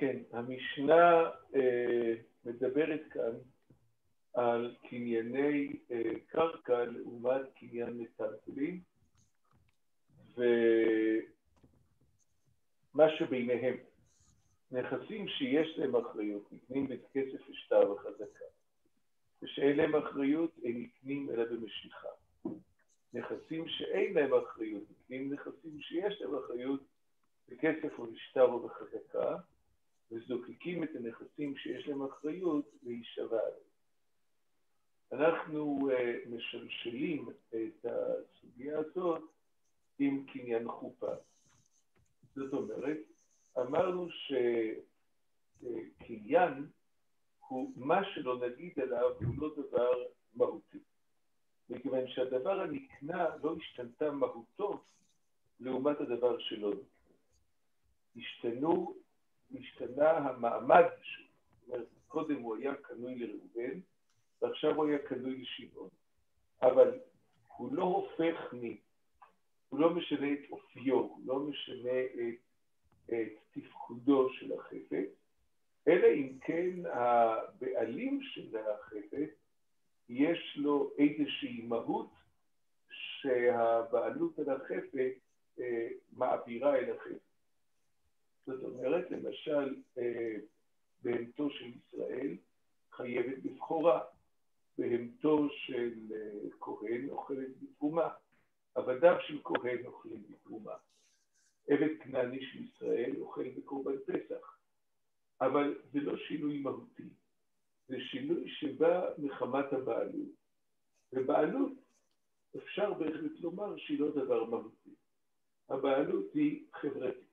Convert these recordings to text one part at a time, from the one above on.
כן, המשנה מדברת כאן על קנייני קרקע לעומת קניין מטלטלים, ומה שביניהם, נכסים שיש להם אחריות, נקנים בכסף ושטר וחזקה, ושאין להם אחריות, הם נקנים אלא במשיכה. נכסים שאין להם אחריות, נקנים נכסים שיש להם אחריות, בכסף או בשטר או בחזקה, וזוקקים את הנכסים שיש להם אחריות להישבע עליהם. אנחנו משלשלים את הסוגיה הזאת עם קניין חופה. זאת אומרת, אמרנו שקניין הוא מה שלא נגיד עליו הוא לא דבר מהותי. מכיוון שהדבר הנקנה לא השתנתה מהותו לעומת הדבר שלא נקנה. השתנה המעמד שלו. זאת אומרת, קודם הוא היה קנוי לראובן, ועכשיו הוא היה קנוי לשמעון. אבל הוא לא הופך הוא לא משנה את אופיו, הוא לא משנה את תפקודו של החפץ, אלא אם כן הבעלים של החפץ יש לו איזושהי מהות שהבעלות על החפץ מעבירה אל החפץ. זאת אומרת, למשל, בהמתו של ישראל חייבת בבכורה, בהמתו של כהן אוכלת בתרומה, עבדיו של כהן אוכלים בתרומה, עבד כנעני של ישראל אוכל בקורבן פסח, אבל זה לא שינוי מהותי, זה שינוי שבא מחמת הבעלות, ובעלות אפשר בהחלט לומר שהיא לא דבר מהותי, הבעלות היא חברתית.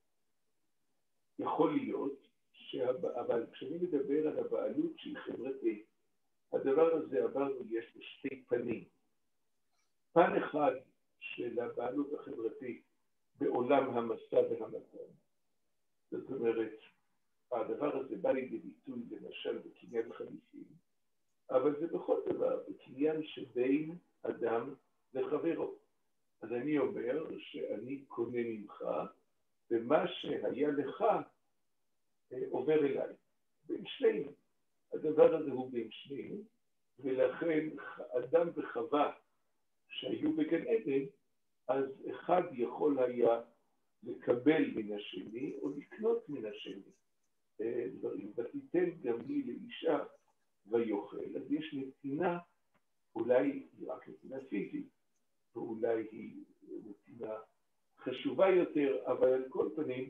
יכול להיות, אבל כשאני מדבר על הבעלות שהיא חברתית, הדבר הזה אמרנו יש לו שתי פנים. פן אחד של הבעלות החברתית בעולם המשא והמתן. זאת אומרת, הדבר הזה בא לידי ביטוי למשל בקניין חליפין, אבל זה בכל דבר, בקניין שבין אדם לחברו. אז אני אומר שאני קונה ממך, ומה שהיה לך עובר אליי, בין שנינו. הדבר הזה הוא בין שנינו, ולכן אדם וחווה שהיו בגן עדן, אז אחד יכול היה לקבל מן השני או לקנות מן השני דברים. ותיתן גם לי לאישה ויוכל. אז יש נתינה, אולי רק נתינה פיזית, ואולי היא נתינה חשובה יותר, אבל על כל פנים,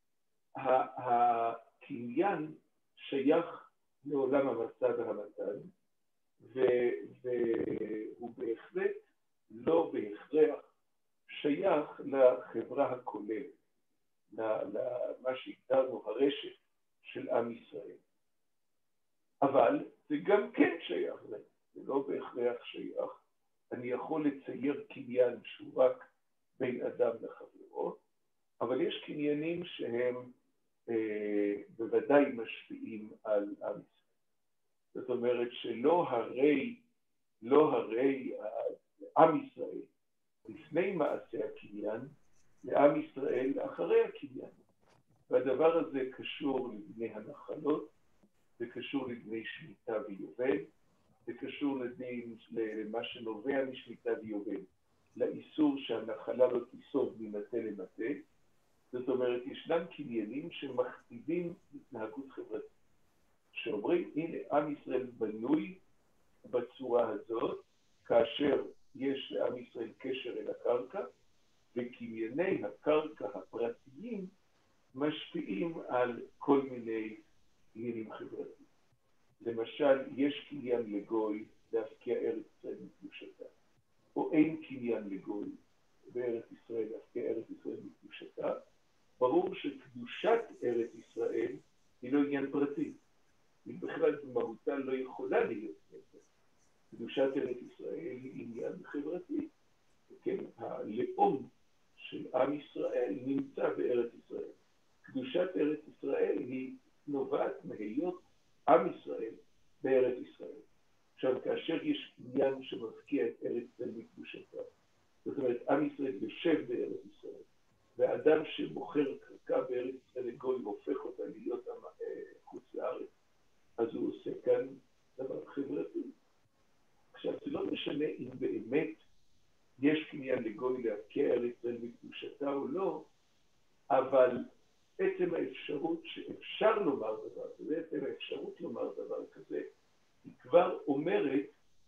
הקניין שייך לעולם המשא והמתן, והוא בהחלט לא בהכרח שייך לחברה הכוללת, למה שהגדרנו הרשת של עם ישראל. אבל זה גם כן שייך להם, זה לא בהכרח שייך. אני יכול לצייר קניין שהוא רק בין אדם לחברו, אבל יש קניינים שהם בוודאי משפיעים על עם ישראל. זאת אומרת שלא הרי עם ישראל לפני מעשה הקניין, לעם ישראל אחרי הקניין. והדבר הזה קשור לבני הנחלות, זה קשור לבני שמיטה ויובל, זה קשור למה שנובע משמיטה ויובל, לאיסור שהנחלה לא תיסוב ממטה למטה. זאת אומרת, ישנם קניינים שמכתיבים התנהגות חברתית. שאומרים, הנה, עם ישראל בנוי בצורה הזאת, כאשר יש לעם ישראל קשר אל הקרקע, וקנייני הקרקע הפרטיים משפיעים על כל מיני עניינים חברתיים. למשל, יש קניין לגוי להפקיע ארץ ישראל מקדושתה, או אין קניין לגוי בארץ ישראל להפקיע ארץ ישראל מקדושתה. ברור שקדושת ארץ ישראל היא לא עניין פרטי. היא בכלל במהותה לא יכולה להיות נפש. קדושת ארץ ישראל היא עניין חברתי. כן? הלאום של עם ישראל נמצא בארץ ישראל. קדושת ארץ ישראל היא נובעת מהיות עם ישראל בארץ ישראל. עכשיו, כאשר יש עניין שמפקיע את ארץ ישראל מקדושתה, זאת אומרת, עם ישראל יושב בארץ ישראל, והאדם שמוכר קרקע בארץ ישראל לגוי הופך אותה להיות לגוי להבקיע ארץ ישראל בקדושתה או לא, אבל עצם האפשרות שאפשר לומר דבר כזה, עצם האפשרות לומר דבר כזה, היא כבר אומרת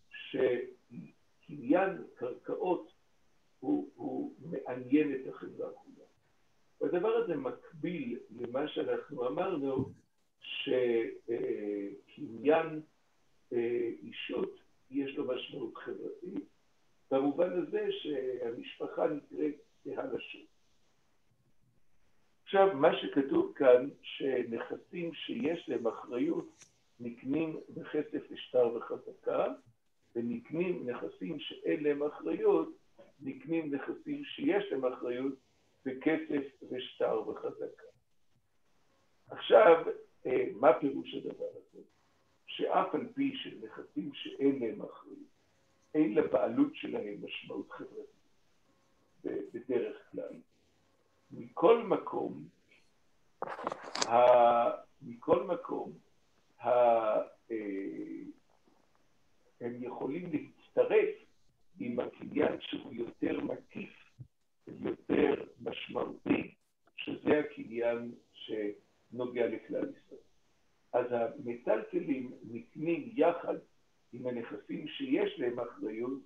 שקניין קרקעות הוא מעניין את החברה כולה. והדבר הזה מקביל למה שאנחנו אמרנו, שקניין אישות יש לו משמעות חברתית, במובן הזה שהמשפחה נקראת כהלשות. עכשיו, מה שכתוב כאן, שנכסים שיש להם אחריות נקנים בכסף ושטר וחזקה, ונקנים נכסים שאין להם אחריות, נקנים נכסים שיש להם אחריות בכסף ושטר וחזקה. עכשיו, מה פירוש הדבר הזה? שאף על פי של נכסים שאין להם אחריות, אין לבעלות שלהם משמעות חברתית בדרך כלל. מכל מקום, הם יכולים להצטרף עם הקניין שהוא יותר מקיף, יותר משמעותי, שזה הקניין שנוגע לכלל ישראל. אז המטלטלים נקנים יחד עם הנכסים שיש להם אחריות,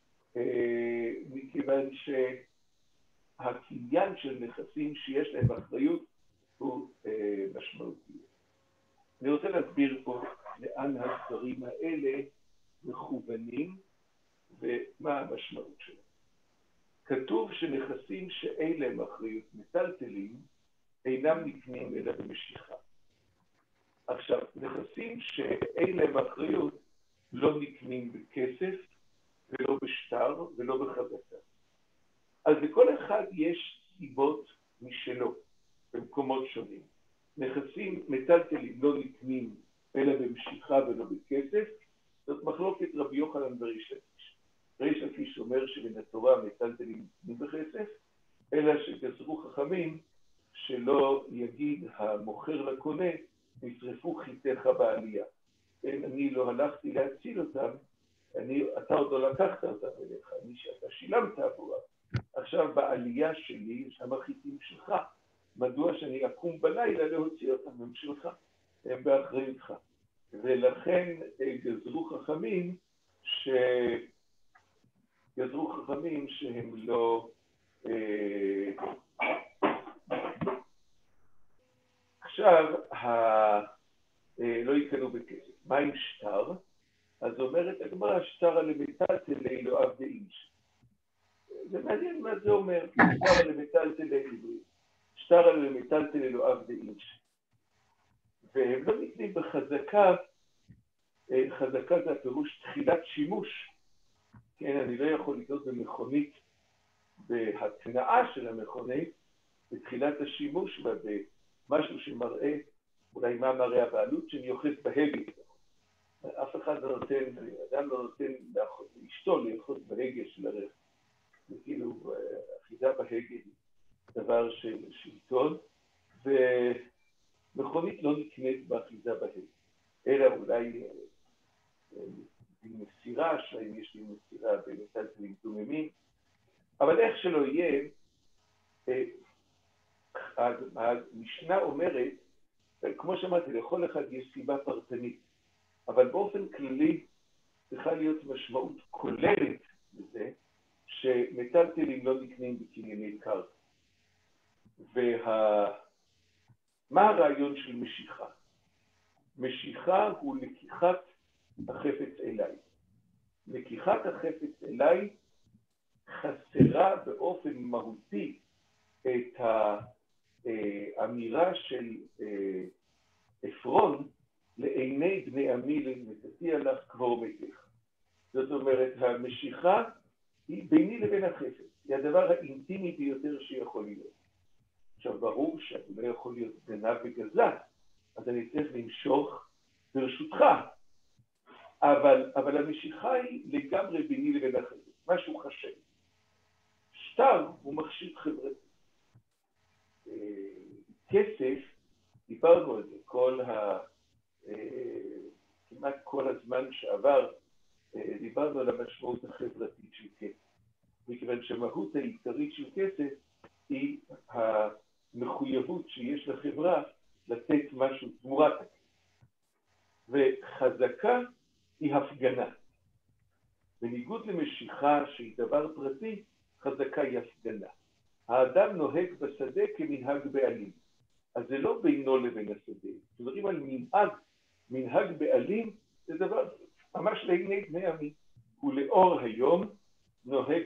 מכיוון שהקניין של נכסים שיש להם אחריות הוא משמעותי. אני רוצה להסביר פה לאן הדברים האלה מכוונים ומה המשמעות שלהם. כתוב שנכסים שאין להם אחריות מטלטלים אינם נקנים אלא במשיכה. עכשיו, נכסים שאין להם אחריות לא נקנים בכסף ולא בשטר ולא בחזקה. אז לכל אחד יש סיבות משלו במקומות שונים. נכסים מטלטלים לא נקנים אלא במשיכה ולא בכסף. זאת מחלוקת רבי יוחנן וריש לקיש. ריש לקיש אומר שמן התורה מטלטלים נקנים בכסף, אלא שגזרו חכמים שלא יגיד המוכר לקונה, נשרפו חיתיך בעלייה. אני לא הלכתי להציל אותם, אתה עוד לא לקחת אותם אליך, אתה שילמת עבורה. עכשיו בעלייה שלי יש שם החיתים שלך, מדוע שאני אקום בלילה להוציא אותם, הם שלך, הם באחריותך. ולכן גזרו חכמים שהם לא... עכשיו, לא יקנו בכסף. מה עם שטר? אז אומרת הגמרא, שטר על המטלטלי לא עבדי איש. זה מעניין מה זה אומר, שטר על המטלטלי לא עבדי איש. והם לא נקנים בחזקה, חזקה זה הפירוש תחילת שימוש. כן, אני לא יכול לקנות במכונית, בהתנאה של המכונית, בתחילת השימוש בה, משהו שמראה, אולי מה מראה הבעלות, שאני אוחז בהגה. אף אחד לא נותן, אדם לא נותן לאשתו לאחוז בהגה של הרכב. זה כאילו, אחיזה בהגה היא דבר של שלטון, ומכונית לא נקנית באחיזה בהגה. אלא אולי מסירה, שאם יש לי מסירה במטלטלים דוממים, אבל איך שלא יהיה, המשנה אומרת, כמו שאמרתי, לכל אחד יש סיבה פרטנית, אבל באופן כללי צריכה להיות משמעות כוללת לזה, שמטלטלים לא נקנים בקנייני קרקע. מה הרעיון של משיכה? משיכה הוא לקיחת החפץ אליי. לקיחת החפץ אליי חסרה באופן מהותי את האמירה של אפרון, לעיני בני עמי נתתי עליך קבור מתך. זאת אומרת, המשיכה היא ביני לבין החפץ. היא הדבר האינטימי ביותר שיכול להיות. עכשיו, ברור שאני לא יכול להיות גנב וגזל, אז אני צריך למשוך ברשותך. אבל המשיכה היא לגמרי ביני לבין החפץ, משהו חשב. שטר הוא מכשיר חברתי. כסף, דיברנו על זה, כמעט כל הזמן שעבר, דיברנו על המשמעות החברתית של כסף. מכיוון שהמהות העיקרית של כסף היא המחויבות שיש לחברה לתת משהו תמורת הכסף. וחזקה היא הפגנה. בניגוד למשיכה שהיא דבר פרטי, חזקה היא הפגנה. האדם נוהג בשדה כמנהג בעלים. אז זה לא בינו לבין השדה. מדברים על מנהג בעלים, זה דבר ממש לעיני בני עמי. ולאור היום נוהג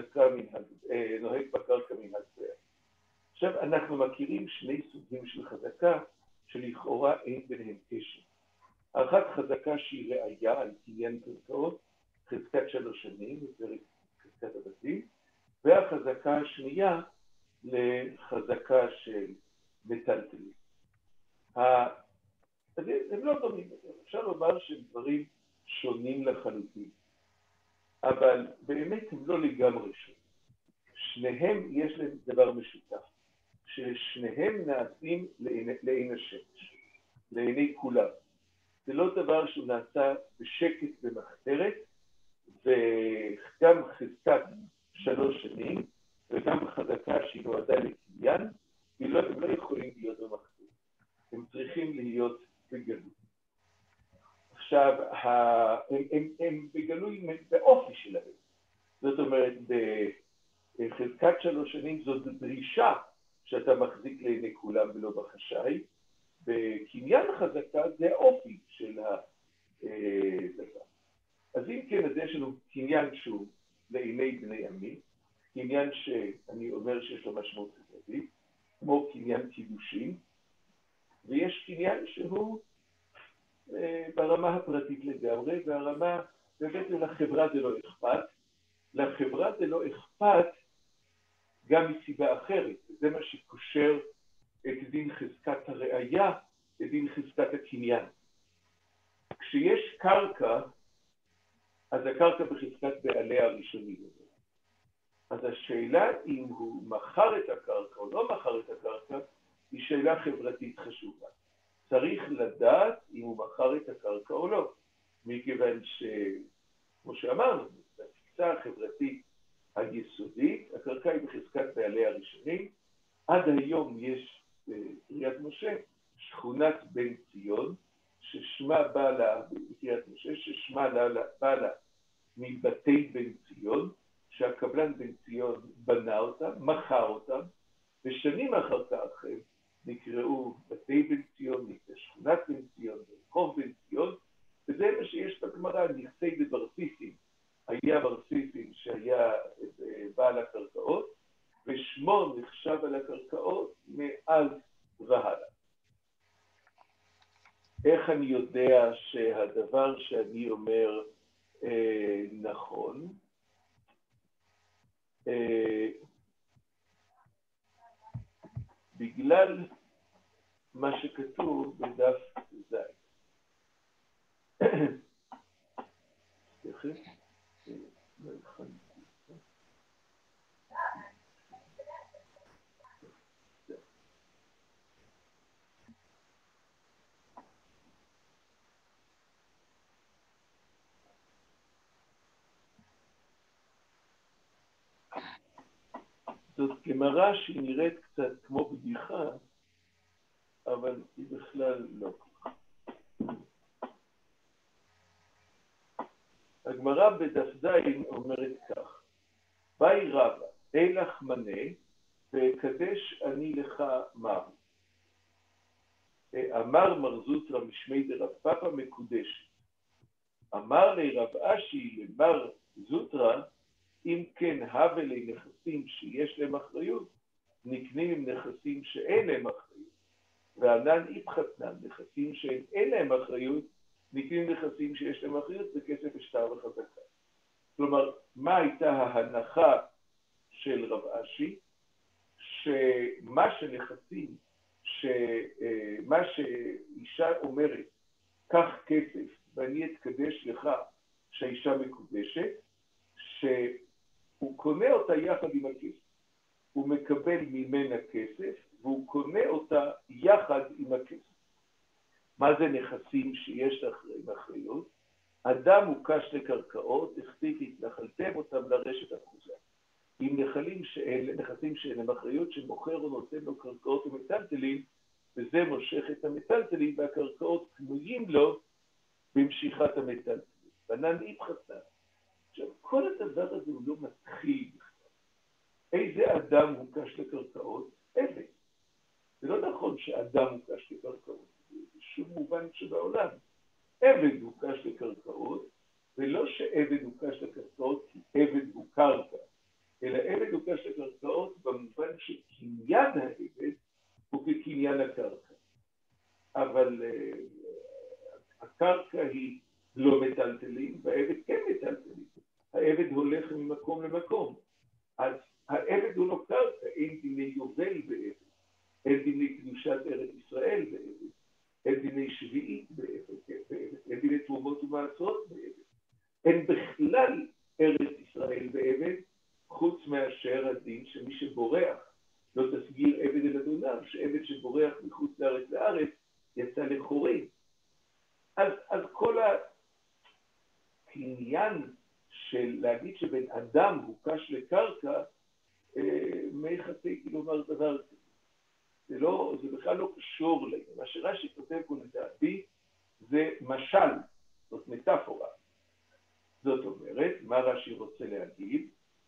בקרקע מנהג בעלים. עכשיו אנחנו מכירים שני סוגים של חזקה שלכאורה אין ביניהם קשר. האחת חזקה שהיא ראיה על קניין קרקעות, חזקת 3 שנים, בפרק חזקת הבתים, והחזקה השנייה לחזקה של מטלטלים. הם לא דומים, אפשר לומר שהם דברים שונים לחלוטין, אבל באמת הם לא לגמרי שונים. שניהם יש להם דבר משותף, ששניהם נעשים לעין השמש, לעיני כולם. זה לא דבר שהוא נעשה בשקט במחתרת, וגם חזקת 3 שנים, וגם חזקה שהיא נועדה לקניין, הם לא יכולים להיות במחתרת. הם צריכים להיות בגלוי. עכשיו, הם בגלוי באופי שלהם. זאת אומרת, בחזקת 3 שנים זאת דרישה שאתה מחזיק לעיני כולם ולא בחשאי. בקניין חזקה זה האופי של הדבר. אז אם כן, אז יש לנו קניין שהוא לעיני בני עמי, קניין שאני אומר שיש לו משמעות חברתית, כמו קניין קידושין, ויש קניין שהוא ברמה הפרטית לגמרי, והרמה, באמת לחברה זה לא אכפת. לחברה זה לא אכפת גם מסיבה אחרת. זה מה שקושר את דין חזקת הראייה לדין חזקת הקניין. כשיש קרקע, אז הקרקע בחזקת בעליה הראשונים. אז השאלה אם הוא מכר את הקרקע או לא מכר את הקרקע, היא שאלה חברתית חשובה. צריך לדעת אם הוא מכר את הקרקע או לא, מכיוון כמו שאמרנו, בתפיסה החברתית היסודית, הקרקע היא בחזקת בעליה הראשונים. עד היום יש בקריית משה שכונת בן ציון, ששמה בקריית משה, ששמה בא לה מבתי בן ציון, שהקבלן בן ציון בנה אותם, מכר אותם, ושנים אחר כך הם נקראו בתי בן ציון, נקרא שכונת בן ציון, רחוב בן ציון, וזה מה שיש בגמרא, נכסי דברסיסים. היה ברסיסים שהיה בעל הקרקעות, ושמו נחשב על הקרקעות מאז והלאה. איך אני יודע שהדבר שאני אומר נכון? בגלל מה שכתוב בדף ז'. זאת גמרא שהיא נראית קצת כמו בדיחה, אבל היא בכלל לא. הגמרא בדף ז' אומרת כך: באי רבא, הילך מנה, וקדש אני לך מר. אמר מר זוטרא משמי דרב פאפא מקודשת. אמר לי רב אשי למר זוטרא, אם כן הווה לי נכסים שיש להם אחריות, נקנים עם נכסים שאין להם אחריות. וענן איפחתנן, נכסים שאין להם אחריות, נקנים נכסים שיש להם אחריות, זה כסף ושטר וחזקה. כלומר, מה הייתה ההנחה של רב אשי? שמה שנכסים, מה שאישה אומרת, קח כסף ואני אתקדש לך שהאישה מקודשת, שהוא קונה אותה יחד עם הכסף. הוא מקבל ממנה כסף והוא קונה אותה יחד עם הכסף. מה זה נכסים שיש להם אחריות? אדם מוקש לקרקעות, הכתיב התנחלתם אותם לרשת אחוזה. עם נכסים שאינם אחריות שמוכר או נותן לו קרקעות ומטלטלים, וזה מושך את המטלטלים והקרקעות פנויים לו במשיכת המטלטלים. בנן איפחתא. עכשיו, כל הדבר הזה הוא לא מתחיל בכלל. איזה אדם הוקש לקרקעות? עבד. זה לא נכון שאדם הוקש לקרקעות, בשום מובן שבעולם. עבד הוקש לקרקעות, ולא שעבד הוקש לקרקעות כי עבד הוא קרקע, אלא עבד הוקש לקרקעות במובן שקניין העבד הוא כקניין הקרקע. אבל הקרקע היא לא מטלטלים, והעבד כן מטלטלים. העבד הולך ממקום למקום. אז העבד הוא לא קרקע, אין דיני יובל בעבד, אין דיני קדושת ארץ ישראל בעבד, אין דיני שביעית בעבד, אין דיני תרומות ומעשרות בעבד. אין בכלל ארץ ישראל בעבד, חוץ מאשר הדין שמי שבורח לא תסגיר עבד אל אדוניו, שעבד שבורח מחוץ לארץ יצא לחורים. אז כל הקניין של להגיד שבן אדם הוקש לקרקע, מי חצי לומר דבר כזה. זה בכלל לא קשור לעניין. מה שרש"י כותב פה לדעתי זה משל, זאת מטאפורה. זאת אומרת, מה רש"י רוצה להגיד?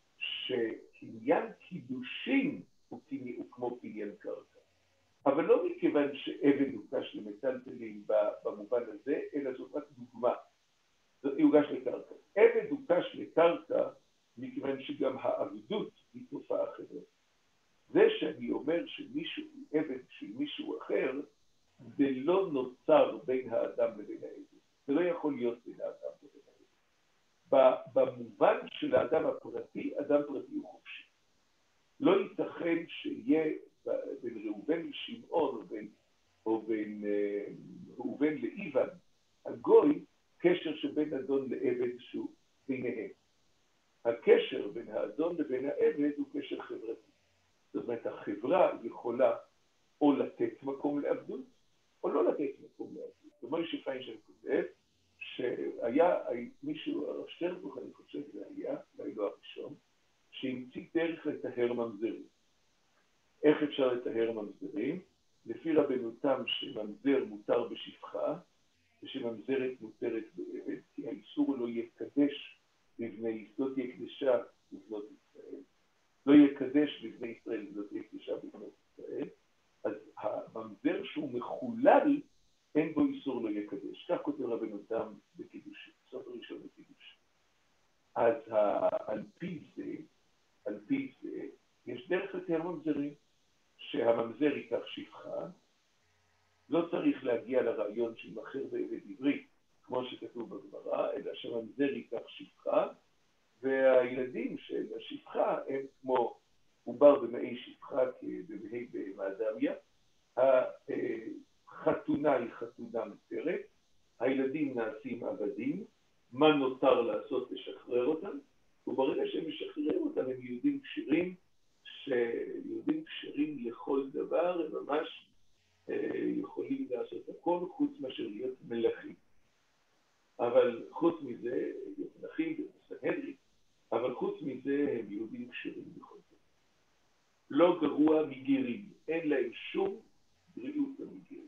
שקניין קידושין הוא כמו קניין קרקע. אבל לא מכיוון שעבד הוקש למטלטלים במובן הזה, אלא זאת רק דוגמה. זאת יוגש לקרקע. עבד הוקש לקרקע מכיוון שגם העבדות היא תופעה אחרת. זה שאני אומר שמישהו הוא עבד של מישהו אחר, זה לא נוצר בין האדם לבין העבד. זה לא יכול להיות בין האדם לבין העבד. במובן של האדם הפרטי, אדם פרטי הוא חופשי. לא ייתכן שיהיה בין ראובן לשמעון או בין ראובן לאיוון, הגוי, קשר שבין אדון לעבד שהוא ביניהם. הקשר בין האדון לבין העבד הוא קשר חברתי. זאת אומרת, החברה יכולה או לתת מקום לעבדות, או לא לתת מקום לעבדות. זאת אומרת, שפיינשטיין כותב, שהיה מישהו, הרב שטרנבוך, אני חושב זה היה, אולי לא הראשון, שהמציא דרך לטהר ממזרים. איך אפשר לטהר ממזרים? לפי רבנו תם שממזר מותר בשפחה, ושממזרת מותרת בעבד, כי האיסור לא יקדש לבני, לא תהיה קדשה לבנות ישראל, לא יקדש לבני ישראל, לא תהיה קדשה לבנות ישראל, אז הממזר שהוא מחולל, אין בו איסור לא יקדש. כך כותב רבנו תם בקידוש, סוף הראשון בקידוש. אז על פי זה, יש דרך לטהר ממזרים, שהממזר ייקח שפחה, לא צריך להגיע לרעיון שימכר בעבד עברי, כמו שכתוב בגמרא, אלא שהממזר ייקח שפחה, והילדים של השפחה הם כמו עובר במעי שפחה כבמעי במאדמיה. החתונה היא חתונה מותרת, הילדים נעשים עבדים, מה נותר לעשות? לשחרר אותם, וברגע שהם משחררים אותם הם יהודים כשרים, שיהודים כשרים לכל דבר, הם ממש יכולים לעשות הכל חוץ מאשר להיות מלכים. אבל חוץ מזה, להיות מלכים וסנהדרין, אבל חוץ מזה הם יהודים כשרים בכל זאת. לא גרוע מגרים, אין להם שום בריאות המגרים.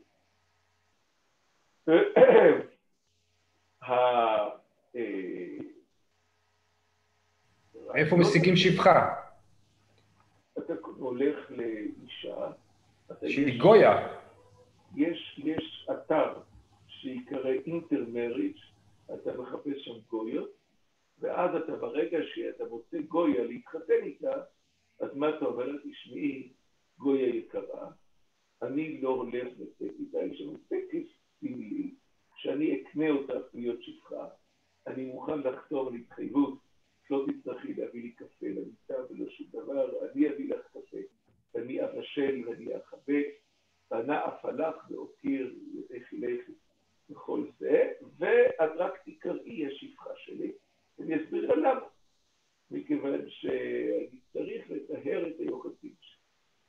איפה משיגים שפחה? אתה הולך לאישה, שהיא גויה. יש אתר שיקרא אינטרמריג', אתה מחפש שם גויות, ואז אתה ברגע שאתה מוצא גויה להתחתן איתה, אז מה אתה אומר? תשמעי, גויה יקרה, אני לא הולך לצאת איתה, יש לנו טקס סמלי, שאני אקנה אותה להיות שפחה, אני מוכן לחתום על התחייבות, לא תצטרכי להביא לי קפה למיטה ולא שום דבר, אני אביא לך קפה, אני אבשל ואני אחבק, ואנה אפלך ואוקיר ידך אלך וכל זה, ואת רק תקראי השפחה שלי, ואני אסביר לה למה. מכיוון שאני צריך לטהר את היוחסים שלי.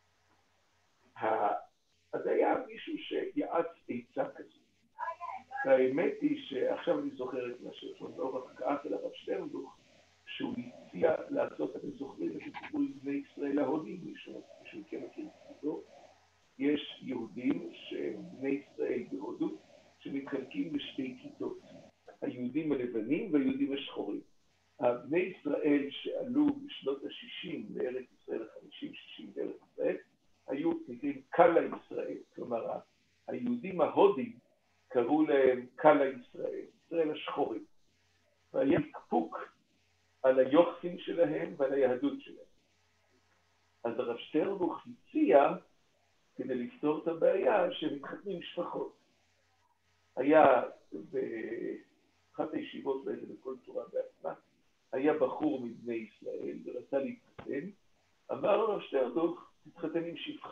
אז היה מישהו שיעץ עצה כזו. האמת היא שעכשיו אני זוכר את מה שאורח כעס על הרב שטרנבוך, שהוא הציע לעשות, אתם זוכרים את הסיפור עם בני ישראל ההודים, מישהו מכם מכיר את הסיפור? יש יהודים שהם בני ישראל בהודו, שמתחלקים לשתי כיתות, היהודים הלבנים והיהודים השחורים. בני ישראל שעלו בשנות ה-60 לארץ ישראל, ה-50-60 לארץ ישראל, היו נקראים קלה ישראל, כלומר היהודים ההודים קראו להם קלה ישראל, ישראל השחורים. והיה מקפוק על היוחסין שלהם ועל היהדות שלהם. אז הרב שטרנבוך הציע, כדי לפתור את הבעיה, שהם התחתנו משפחות. היה באחת הישיבות באיזה בכל תורה בעצמה, היה בחור מבני ישראל ורצה להתחתן, אמר לו הרב שטרנבוך, תתחתן עם שפחה.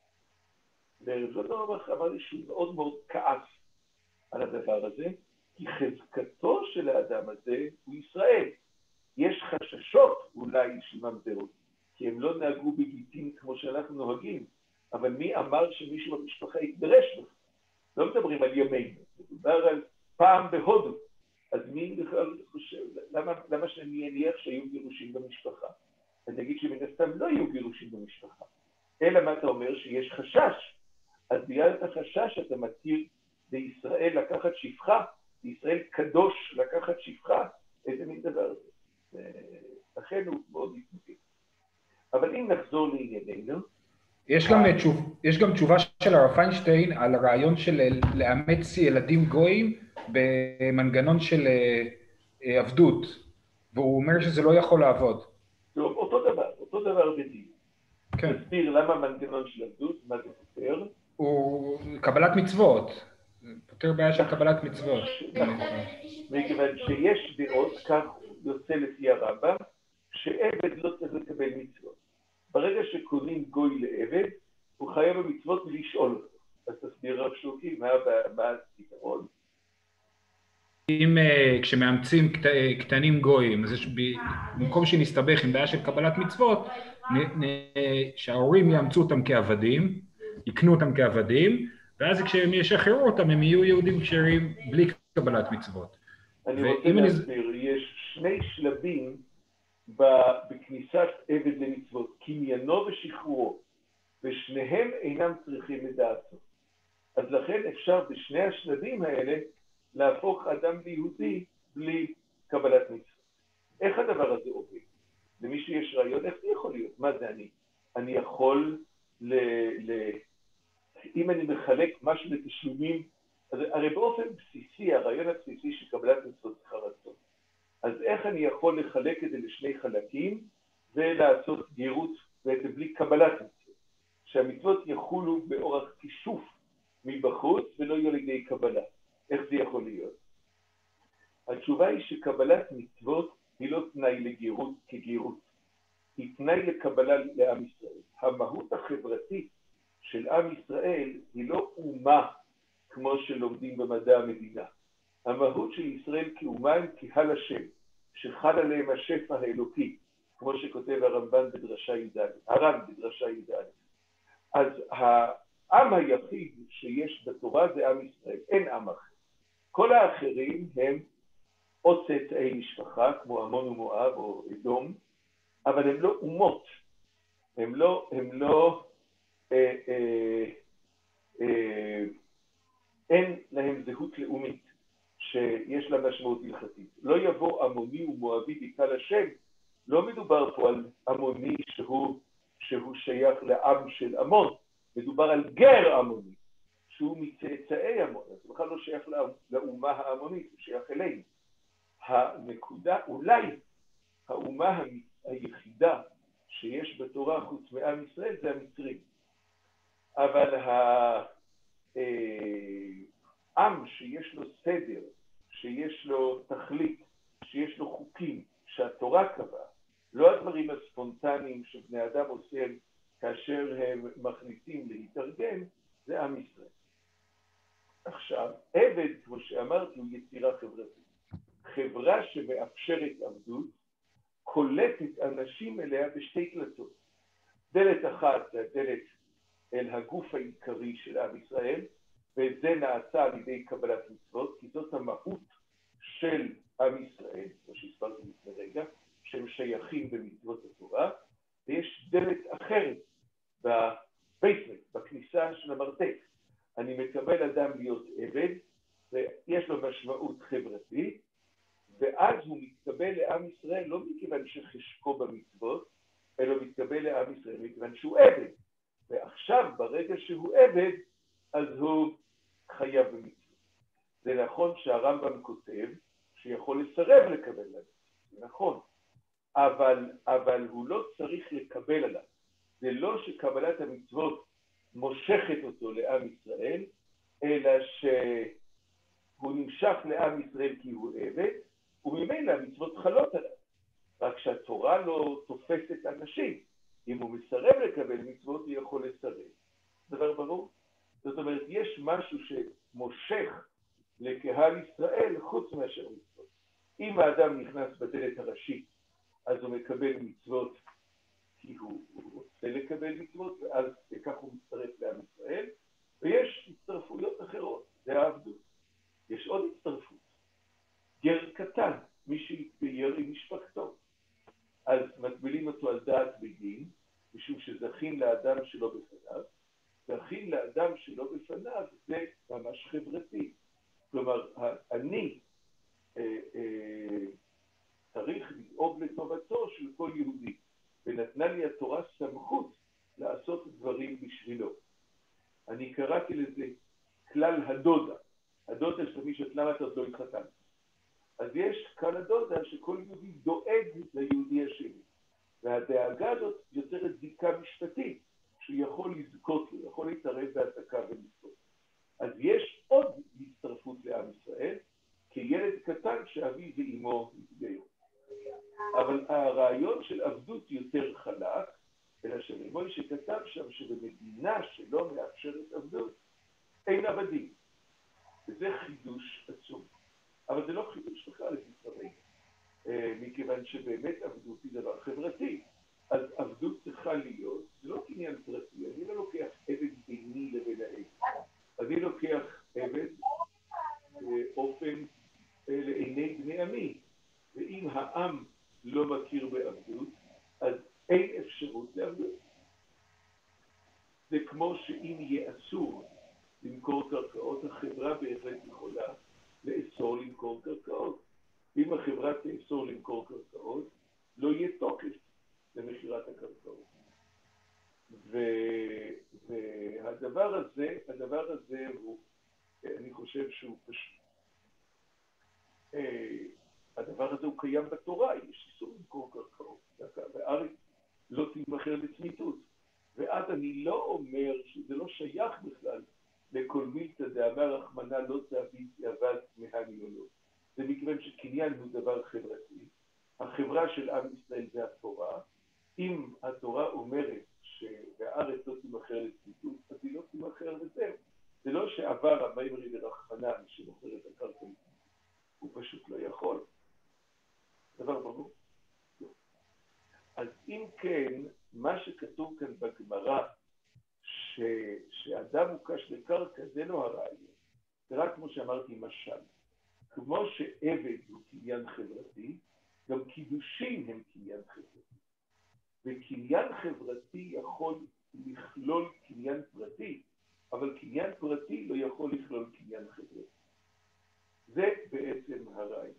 ורב שטרנבוך אמר לי שהוא מאוד מאוד כעס על הדבר הזה, כי חזקתו של האדם הזה הוא ישראל. יש חששות אולי של ממזרות, כי הם לא נהגו בגיטין כמו שאנחנו נוהגים, אבל מי אמר שמישהו במשפחה יתגרש לו? לא מדברים על ימינו, מדובר על פעם בהודו. אז מי בכלל חושב, למה שאני אניח שהיו גירושים במשפחה? אני אגיד שמן הסתם לא היו גירושים במשפחה. אלא מה אתה אומר? שיש חשש. אז בגלל את החשש אתה מתיר לישראל לקחת שפחה, לישראל קדוש לקחת שפחה, איזה מין דבר זה. לכן הוא מאוד מתנגד. אבל אם נחזור לענייננו, יש גם תשובה של הרב פיינשטיין על הרעיון של לאמץ ילדים גויים במנגנון של עבדות, והוא אומר שזה לא יכול לעבוד. טוב, אותו דבר בדיוק. כן. תסביר למה מנגנון של עבדות, מה זה פותר? הוא קבלת מצוות, פותר בעיה של קבלת מצוות. מכיוון שיש דעות, כך יוצא לפי הרמב"ם, שעבד לא צריך לקבל מצוות. ברגע שקונים גוי לעבד, הוא חייב במצוות לשאול אותו. אז תסביר רב שלוקי, מה הפתרון? אם כשמאמצים קטנים גויים, אז יש במקום שנסתבך עם בעיה של קבלת מצוות, שההורים יאמצו אותם כעבדים, יקנו אותם כעבדים, ואז כשהם ישחררו אותם, הם יהיו יהודים כשרים בלי קבלת מצוות. אני רוצה להסביר, יש שני שלבים בכניסת עבד למצוות, קניינו ושחרורו, ושניהם אינם צריכים לדעתו. אז לכן אפשר בשני השלבים האלה להפוך אדם ליהודי בלי קבלת מצוות. איך הדבר הזה עובד? למי שיש רעיון, איך זה יכול להיות? מה זה אני? אני יכול אם אני מחלק משהו לתשלומים, אז הרי באופן בסיסי, הרעיון הבסיסי של קבלת מצוות צריכה רצון. אז איך אני יכול לחלק את זה לשני חלקים ולעשות גירות בלי קבלת מצוות? שהמצוות יחולו באורח כישוף מבחוץ ולא יהיו לידי קבלה. איך זה יכול להיות? התשובה היא שקבלת מצוות היא לא תנאי לגירות כגירות, היא תנאי לקבלה לעם ישראל. המהות החברתית של עם ישראל היא לא אומה כמו שלומדים במדע המדינה. המהות של ישראל כאומה הם קהל השם, שחל עליהם השפע האלוקי, כמו שכותב הרמב"ן בדרשה י"ד, הר"ן בדרשה י"ד. אז העם היחיד שיש בתורה זה עם ישראל, אין עם אחר. כל האחרים הם או צאצאי משפחה, כמו עמון ומואב או אדום, אבל הם לא אומות. הם לא אין להם זהות לאומית שיש לה משמעות הלכתית. לא יבוא עמוני ומואבי בקהל השם, לא מדובר פה על עמוני שהוא שייך לעם של עמון, מדובר על גר עמוני, שהוא מצאצאי עמון, אז בכלל לא שייך לאומה העמונית, הוא שייך אלינו. הנקודה, אולי האומה היחידה שיש בתורה חוץ מעם ישראל זה המצרים. אבל העם שיש לו סדר, שיש לו תכלית, שיש לו חוקים שהתורה קבעה, לא הדברים הספונטניים שבני אדם עושים כאשר הם מחליטים להתארגן, זה עם ישראל. עכשיו, עבד, כמו שאמרתי, הוא יצירה חברתית. חברה שמאפשרת עבדות, קולטת אנשים אליה בשתי דלתות. דלת אחת זה הדלת אל הגוף העיקרי של עם ישראל, וזה נעשה על ידי קבלת מצוות, כי זאת המהות של עם ישראל, כמו שהסברתי לפני רגע, של מקבל אדם להיות עבד, ויש לו משמעות חברתית, ואז הוא מתקבל לעם ישראל לא מכיוון שחשקו במצוות, אלא מתקבל לעם ישראל מכיוון שהוא עבד. ועכשיו, ברגע שהוא עבד, אז הוא חייב במצוות. זה נכון שהרמב"ם כותב שיכול לסרב לקבל עליו, זה נכון, אבל הוא לא צריך לקבל עליו. זה לא שקבלת המצוות מושכת אותו לעם ישראל, אלא שהוא נמשך לעם ישראל כי הוא עבד, וממילא המצוות חלות עליו. רק שהתורה לא תופסת אנשים. אם הוא מסרב לקבל מצוות, הוא יכול לסרב. דבר ברור? זאת אומרת, יש משהו שמושך לקהל ישראל חוץ מאשר מצוות. אם האדם נכנס בדלת הראשית, אז הוא מקבל מצוות כי הוא רוצה לקבל מצוות, ואז כך הוא מצטרף לעם ישראל, ויש הצטרפויות אחרות, זה העבדות. יש עוד הצטרפות. גר קטן, מי שהתגייר עם משפחתו. אז מטבילים אותו על דעת בדין, משום שזכין לאדם שלא בפניו, זכין לאדם שלא בפניו, זה ממש חברתי. כלומר, אני צריך לדאוג לטובתו של כל יהודי, ונתנה לי התורה סמכות לעשות דברים בשבילו. אני קראתי לזה כלל הדודה. הדודה שתמיד למה אתה עוד לא התחתן. אז יש כאן הדודה שכל יהודי דואג ליהודי השני. והדאגה הזאת יוצרת זיקה משפטית, שהוא יכול לזכות לו, יכול להתערב בהעתקה ולזכות. אז יש עוד הצטרפות לעם ישראל, כילד קטן שאבי ואימו התגיירו. אבל הרעיון של עבדות יותר חלק, אלא שמוישה כתב שם שבמדינה שלא מאפשרת עבדות, אין עבדים. וזה חידוש עצום. אבל זה לא חידוש בכלל לספרים, מכיוון שבאמת עבדות היא דבר חברתי. אז עבדות צריכה להיות, זה לא קניין פרטי, אני לא לוקח עבד ביני לבין העבד. אני לוקח עבד באופן לעיני בני עמי, ואם העם לא מכיר בעבדות, אז אין אפשרות לעבדות. זה כמו שאם יהיה אסור למכור קרקעות, החברה בהחלט יכולה לאסור למכור קרקעות. אם החברה תאסור למכור קרקעות, לא יהיה תוקף למכירת הקרקעות. והדבר הזה הוא, אני חושב שהוא פשוט. הדבר הזה הוא קיים בתורה, יש איסור למכור קרקעות, והארץ לא תימכר לצמיתות. ואז אני לא אומר שזה לא שייך בכלל לכל מילתא דאמר רחמנא לא תעביד יאבד מהני או לא. זה מכיוון שקניין הוא דבר חברתי. החברה של עם ישראל זה התורה. אם התורה אומרת שהארץ לא תימכר לצמיתות, אז היא לא תימכר וזהו. זה לא שעבר המאמרי לרחמנא שמוכר את הקרקע, הוא פשוט לא יכול. דבר ברור. אז אם כן, מה שכתוב כאן בגמרא, שאדם מוקש לקרקע, זה לא הרעיון. זה רק כמו שאמרתי משל. כמו שעבד הוא קניין חברתי, גם קידושים הם קניין חברתי. וקניין חברתי יכול לכלול קניין פרטי, אבל קניין פרטי לא יכול לכלול קניין חברתי. זה בעצם הרעיון.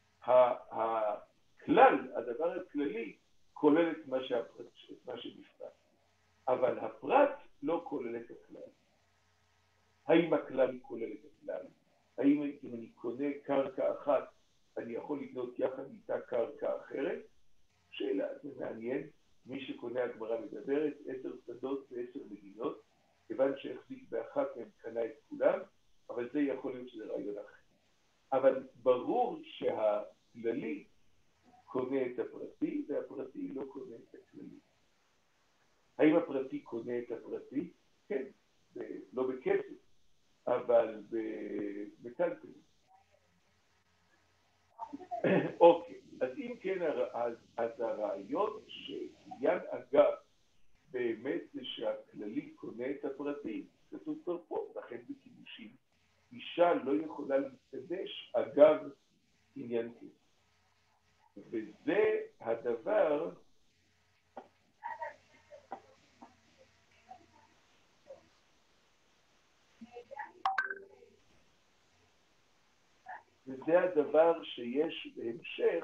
הכלל, הדבר הכללי, כולל את מה שבפרט. אבל הפרט לא כולל את הכלל. האם הכלל כולל את הכלל? האם אם אני קונה קרקע אחת, אני יכול לקנות יחד איתה קרקע אחרת? שאלה, זה מעניין. מי שקונה הגמרא מדברת, 10 שדות ו10 מדינות, כיוון שהחזיק באחת מהם קנה את כולם, אבל זה יכול להיות שזה רעיון אחר. אבל ברור שהכללי קונה את הפרטי, והפרטי לא קונה את הכללי. האם הפרטי קונה את הפרטי? כן, לא בכסף, אבל בטלפונים. אוקיי, אז אם כן, אז הרעיון שקניין אגב באמת זה שהכללי קונה את הפרטי, כתוב כבר פה, לכן בקידושים, אישה לא יכולה להתקדש אגב עניין כסף. וזה הדבר וזה הדבר שיש בהמשך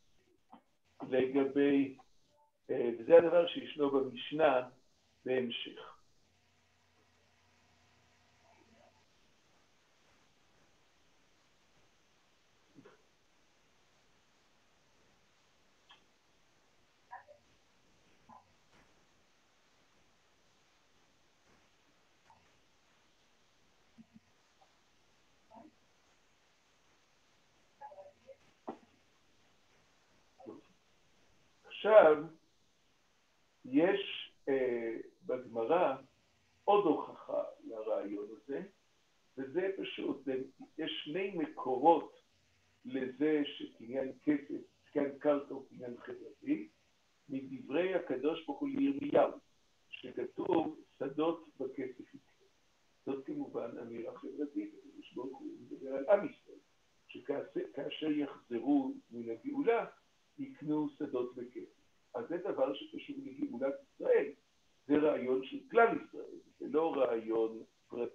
לגבי, וזה הדבר שישנו במשנה בהמשך. עכשיו, יש בגמרא עוד הוכחה לרעיון הזה, וזה פשוט, יש שני מקורות לזה שקניין כסף, קניין קרקע הוא קניין חברתי, מדברי הקדוש ברוך הוא לירמיהו, שכתוב שדות בכסף יקרה. זאת כמובן אמירה חברתית, הקדוש ברוך הוא מדבר על עם ישראל, שכאשר יחזרו מן הגאולה, יקנו שדות בכסף. אז זה דבר שקשור לגאולת ישראל, זה רעיון של כלל ישראל, זה לא רעיון פרטי.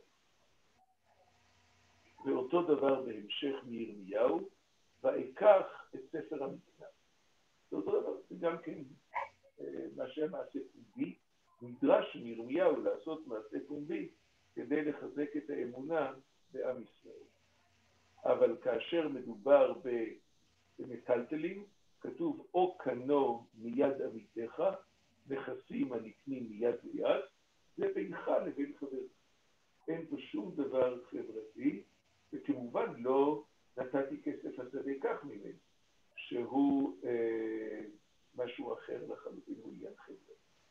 ואותו דבר בהמשך מירמיהו, ואקח את ספר המקרא. זה אותו דבר, זה גם כן מה שהמעשה פומבי, נדרש מירמיהו לעשות מעשה פומבי כדי לחזק את האמונה בעם ישראל. אבל כאשר מדובר במטלטלים, כתוב או קנו מיד עמיתך, נכסים הנקנים מיד ליד, זה בינך לבין חבר. אין פה שום דבר חברתי, וכמובן לא נתתי כסף השדה כך ממנו, שהוא משהו אחר לחלוטין, הוא עניין חברתי.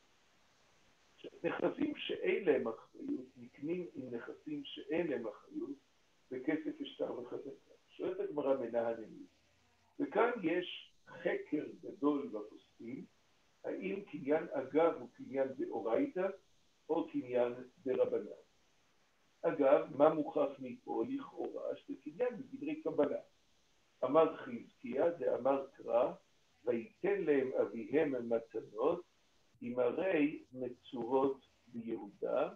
נכסים שאין להם אחריות, נקנים עם נכסים שאין להם אחריות, בכסף השטר וחזקה. שואלת הגמרא מנה הנמית. וכאן יש חקר גדול בפוסקים, האם קניין אגב הוא קניין דאורייתא או קניין דרבנן. אגב, מה מוכח מפה לכאורה? שזה קניין בדברי קבלה. אמר חזקיה, דאמר קרא, ויתן להם אביהם מתנות, עם הרי מצורות ביהודה,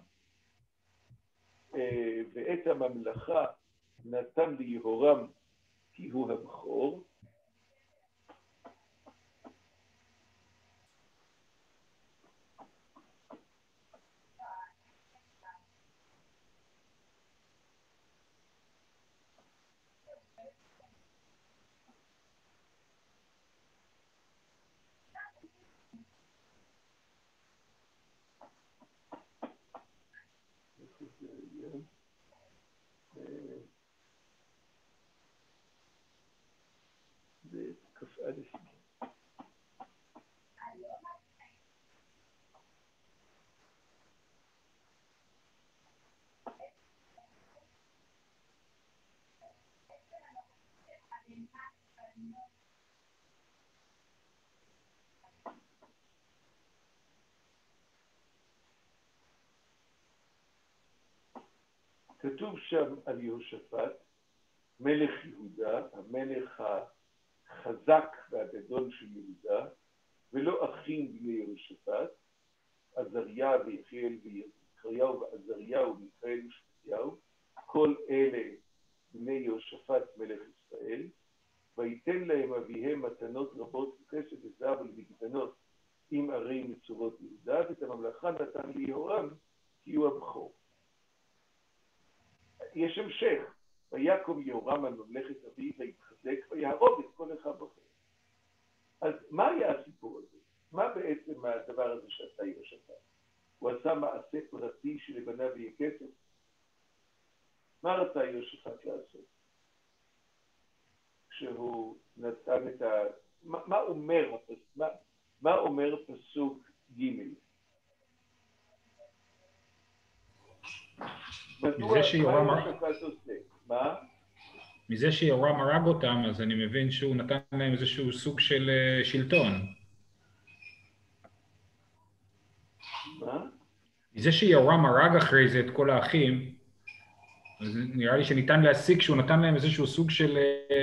ואת הממלכה נתן ליהורם כי הוא הבכור, כ"א. כתוב שם על יהושפט, מלך יהודה, המלך החזק והגדול של יהודה, ולא אחים בני יהושפט, עזריה ויחיאל ויחריהו ועזריהו ומיכאל ושפטיהו, כל אלה בני יהושפט מלך ישראל, ויתן להם אביהם מתנות רבות וכסף וזהב ולמגדנות עם ערי מצורות יהודה, ואת הממלכה נתן ליהורם כי הוא הבכור. יש המשך, ויקום יהורם על ממלכת אביו ויתחזק ויהרוג את כל אחיו אחר. אז מה היה הסיפור הזה? מה בעצם הדבר הזה שעשה יהושפט? הוא עשה מעשה פרטי שלבניו יהיה כסף? מה רצה יהושפט לעשות? כשהוא נתן את ה... מה אומר פסוק ג'? מזה שיהורם הרג אותם, אז אני מבין שהוא נתן להם איזשהו סוג של שלטון. מה? מזה שיהורם הרג אחרי זה את כל האחים, אז נראה לי שניתן להסיק שהוא נתן להם איזשהו סוג של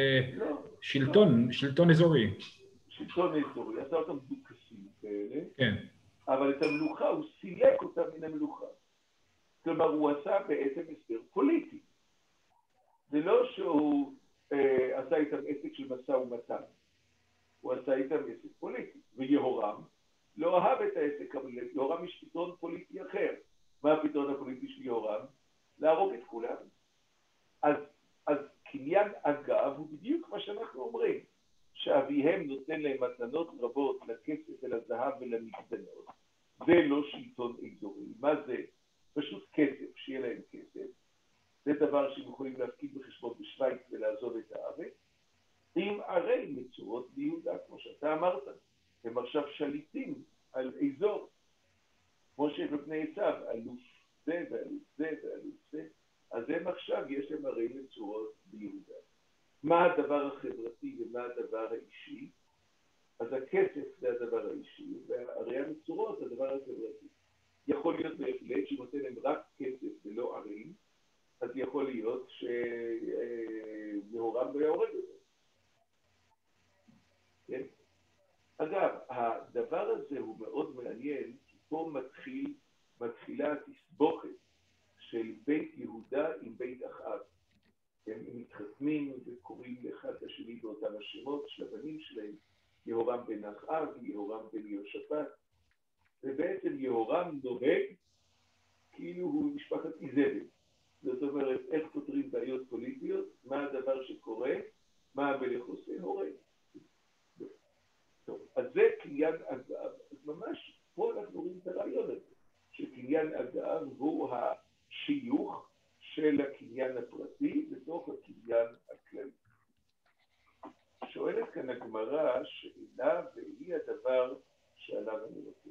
שלטון אזורי. שלטון אזורי, עשה אותם דוכסים כאלה, כן. אבל את המלוכה, הוא סילק אותם מן המלוכה. כלומר, הוא עשה בעצם הסדר פוליטי. זה לא שהוא עשה איתם עסק של משא ומתן. הוא עשה איתם עסק פוליטי. ויהורם לא אהב את העסק, אבל ליהורם יש פתרון פוליטי אחר. מה הפתרון הפוליטי של יהורם? להרוג את כולם. אז קניין אגב הוא בדיוק מה שאנחנו אומרים, שאביהם נותן להם מתנות רבות לכסף ולזהב ולמקדנות. זה לא שלטון אזורי. מה זה? פשוט כסף, שיהיה להם כסף. זה דבר שהם יכולים להפקיד בחשבון בשוויץ ולעזוב את הארץ. עם ערי מצורות ביהודה, כמו שאתה אמרת. הם עכשיו שליטים על אזור. כמו שיש בפני עשיו, אלוף זה ואלוף זה ואלוף זה. אז הם עכשיו יש להם ערי מצורות ביהודה. מה הדבר החברתי ומה הדבר האישי? אז הכסף זה הדבר האישי, והערי המצורות זה הדבר החברתי. יכול להיות בהחלט שנותן להם רק כסף ולא ערים, אז יכול להיות שיהורם לא יהורג את זה. כן? אגב, הדבר הזה הוא מאוד מעניין, כי פה מתחילה התסבוכת של בית יהודה עם בית אחאב. הם מתחתנים וקוראים לאחד לשני באותם השמות של הבנים שלהם, יהורם בן אחאב, יהורם בן יהושפט, ובעצם יהורם נוהג כאילו הוא משפחת איזבל. זאת אומרת, איך פותרים בעיות פוליטיות, מה הדבר שקורה, מה המלך עושה, הורג. טוב, אז זה קניין אגב. אז ממש פה אנחנו רואים את הרעיון הזה, שקניין אגב הוא השיוך של הקניין הפרטי בתוך הקניין הכללי. שואלת כאן הגמרא שאלה והיא הדבר שעליו אני רוצה.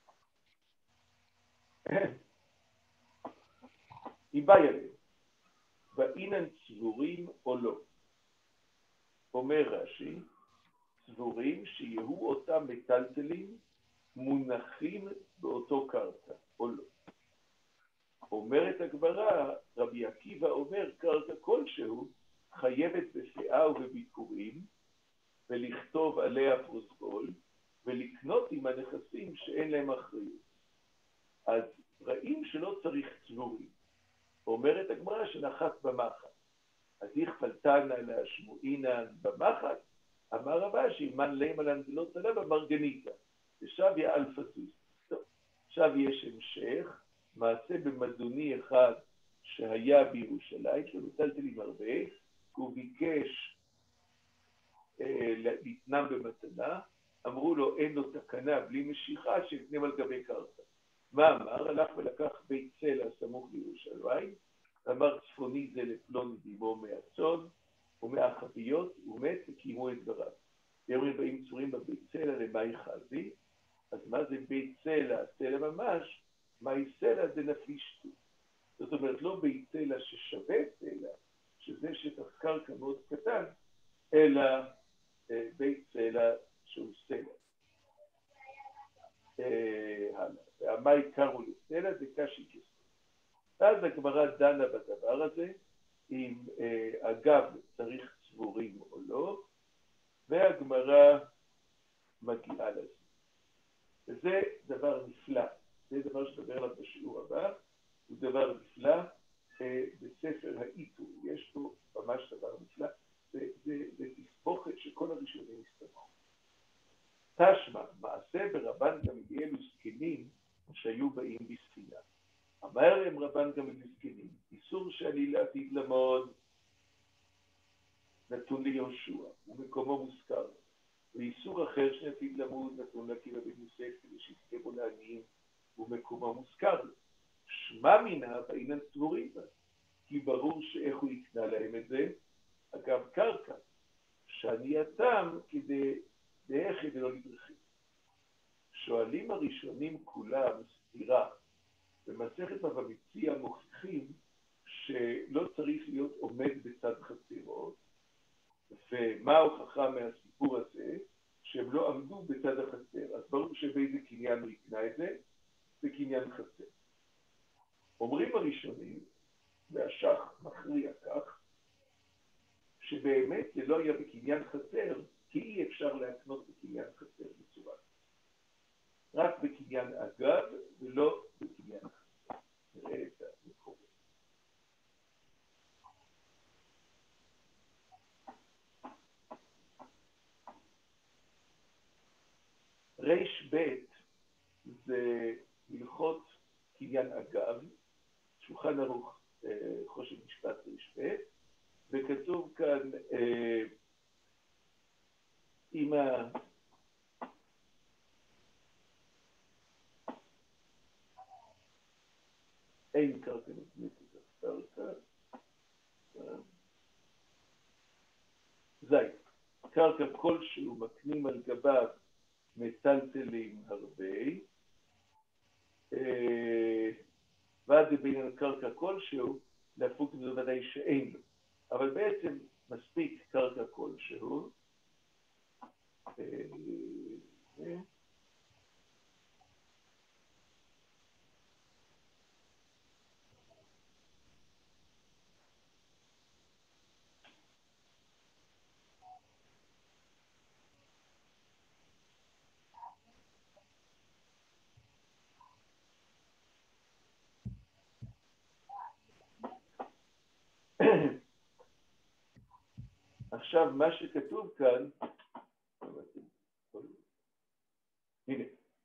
היא באה אליהם, ואינן צבורים או לא. אומר רש"י, צבורים שיהיו אותם מטלטלים מונחים באותו קרקע או לא. אומרת הגמרא, רבי עקיבא אומר, קרקע כלשהו חייבת בפאה ובביקורים, ולכתוב עליה פרוטוקול, ולקנות עם הנכסים שאין להם אחריות. אז ראים שלא צריך צבורים. אומרת הגמרא שנחת במחט. אז יכפלתנה להשמועינן במחט, אמר רבא שאימן לימלן ולא צלה במרגניתה, ושב יאל פסוס. טוב, עכשיו יש המשך, מעשה במדוני אחד שהיה בירושלים, שמטלטלים הרבה, הוא ביקש להתנם במתנה, אמרו לו אין לו תקנה בלי משיכה שיתנם על גבי קרקע. מה אמר? הלך ולקח בית צלע סמוך לירושלים, אמר צפוני זה לפלוני דימו מהצאן ומהחביות, ומת וקיימו את דבריו. אומרים באים צורים בבית צלע למאי חזי, אז מה זה בית צלע? צלע ממש, מאי סלע זה נפלי שטות. זאת אומרת לא בית צלע ששווה צלע, שזה שטח קרקע מאוד קטן, אלא בית צלע שהוא סלע. והמאי קראו לסלע זה קשי כסף. אז הגמרא דנה בדבר הזה, אם אגב צריך צבורים או לא, והגמרא מגיעה לזה. וזה דבר נפלא, זה דבר שדבר עליו בשיעור הבא, הוא דבר נפלא בספר האיתור, יש פה ממש דבר נפלא, זה תסבוכת שכל הראשונים הסתבכו. תשמע, מעשה ברבן גמליאל וזקנים שהיו באים בספינה. אמר להם רבן גמליאל וזקנים, איסור שאני לעתיד למוד נתון ליהושע, ומקומו מוזכר. ואיסור אחר שעתיד למוד נתון לעקיבא בן יוסף, כדי שיזכה בו לעניים, ומקומו מוזכר לו. שמע מינה באינן צבורים בה, כי ברור שאיך הוא יקנה להם את זה, אגב קרקע, שענייתם כדי דאחי ולא לדרכי. שואלים הראשונים כולם סתירה, במסכת בבא מציעא מוכיחים שלא צריך להיות עומד בצד חצרות, ומה ההוכחה מהסיפור הזה? שהם לא עמדו בצד החצר, אז ברור שבאיזה קניין הוא יקנה את זה, זה קניין חצר. אומרים הראשונים, והשח מכריע כך, שבאמת זה לא היה בקניין חצר, כי אי אפשר להקנות בקניין חצר בצורה. רק בקניין אגב ולא בקניין חצר. נראה את המקורת. ב' זה הלכות קניין אגב, שולחן ערוך חושן משפט רשב', וכתוב כאן עם אין קרקע נבנית את הקרקע, זית, קרקע כלשהו מקנים על גביו מטלטלים הרבה, ועד בין הקרקע כלשהו, להפוק זה ודאי שאין לו, אבל בעצם מספיק קרקע כלשהו, עכשיו מה שכתוב כאן, הנה,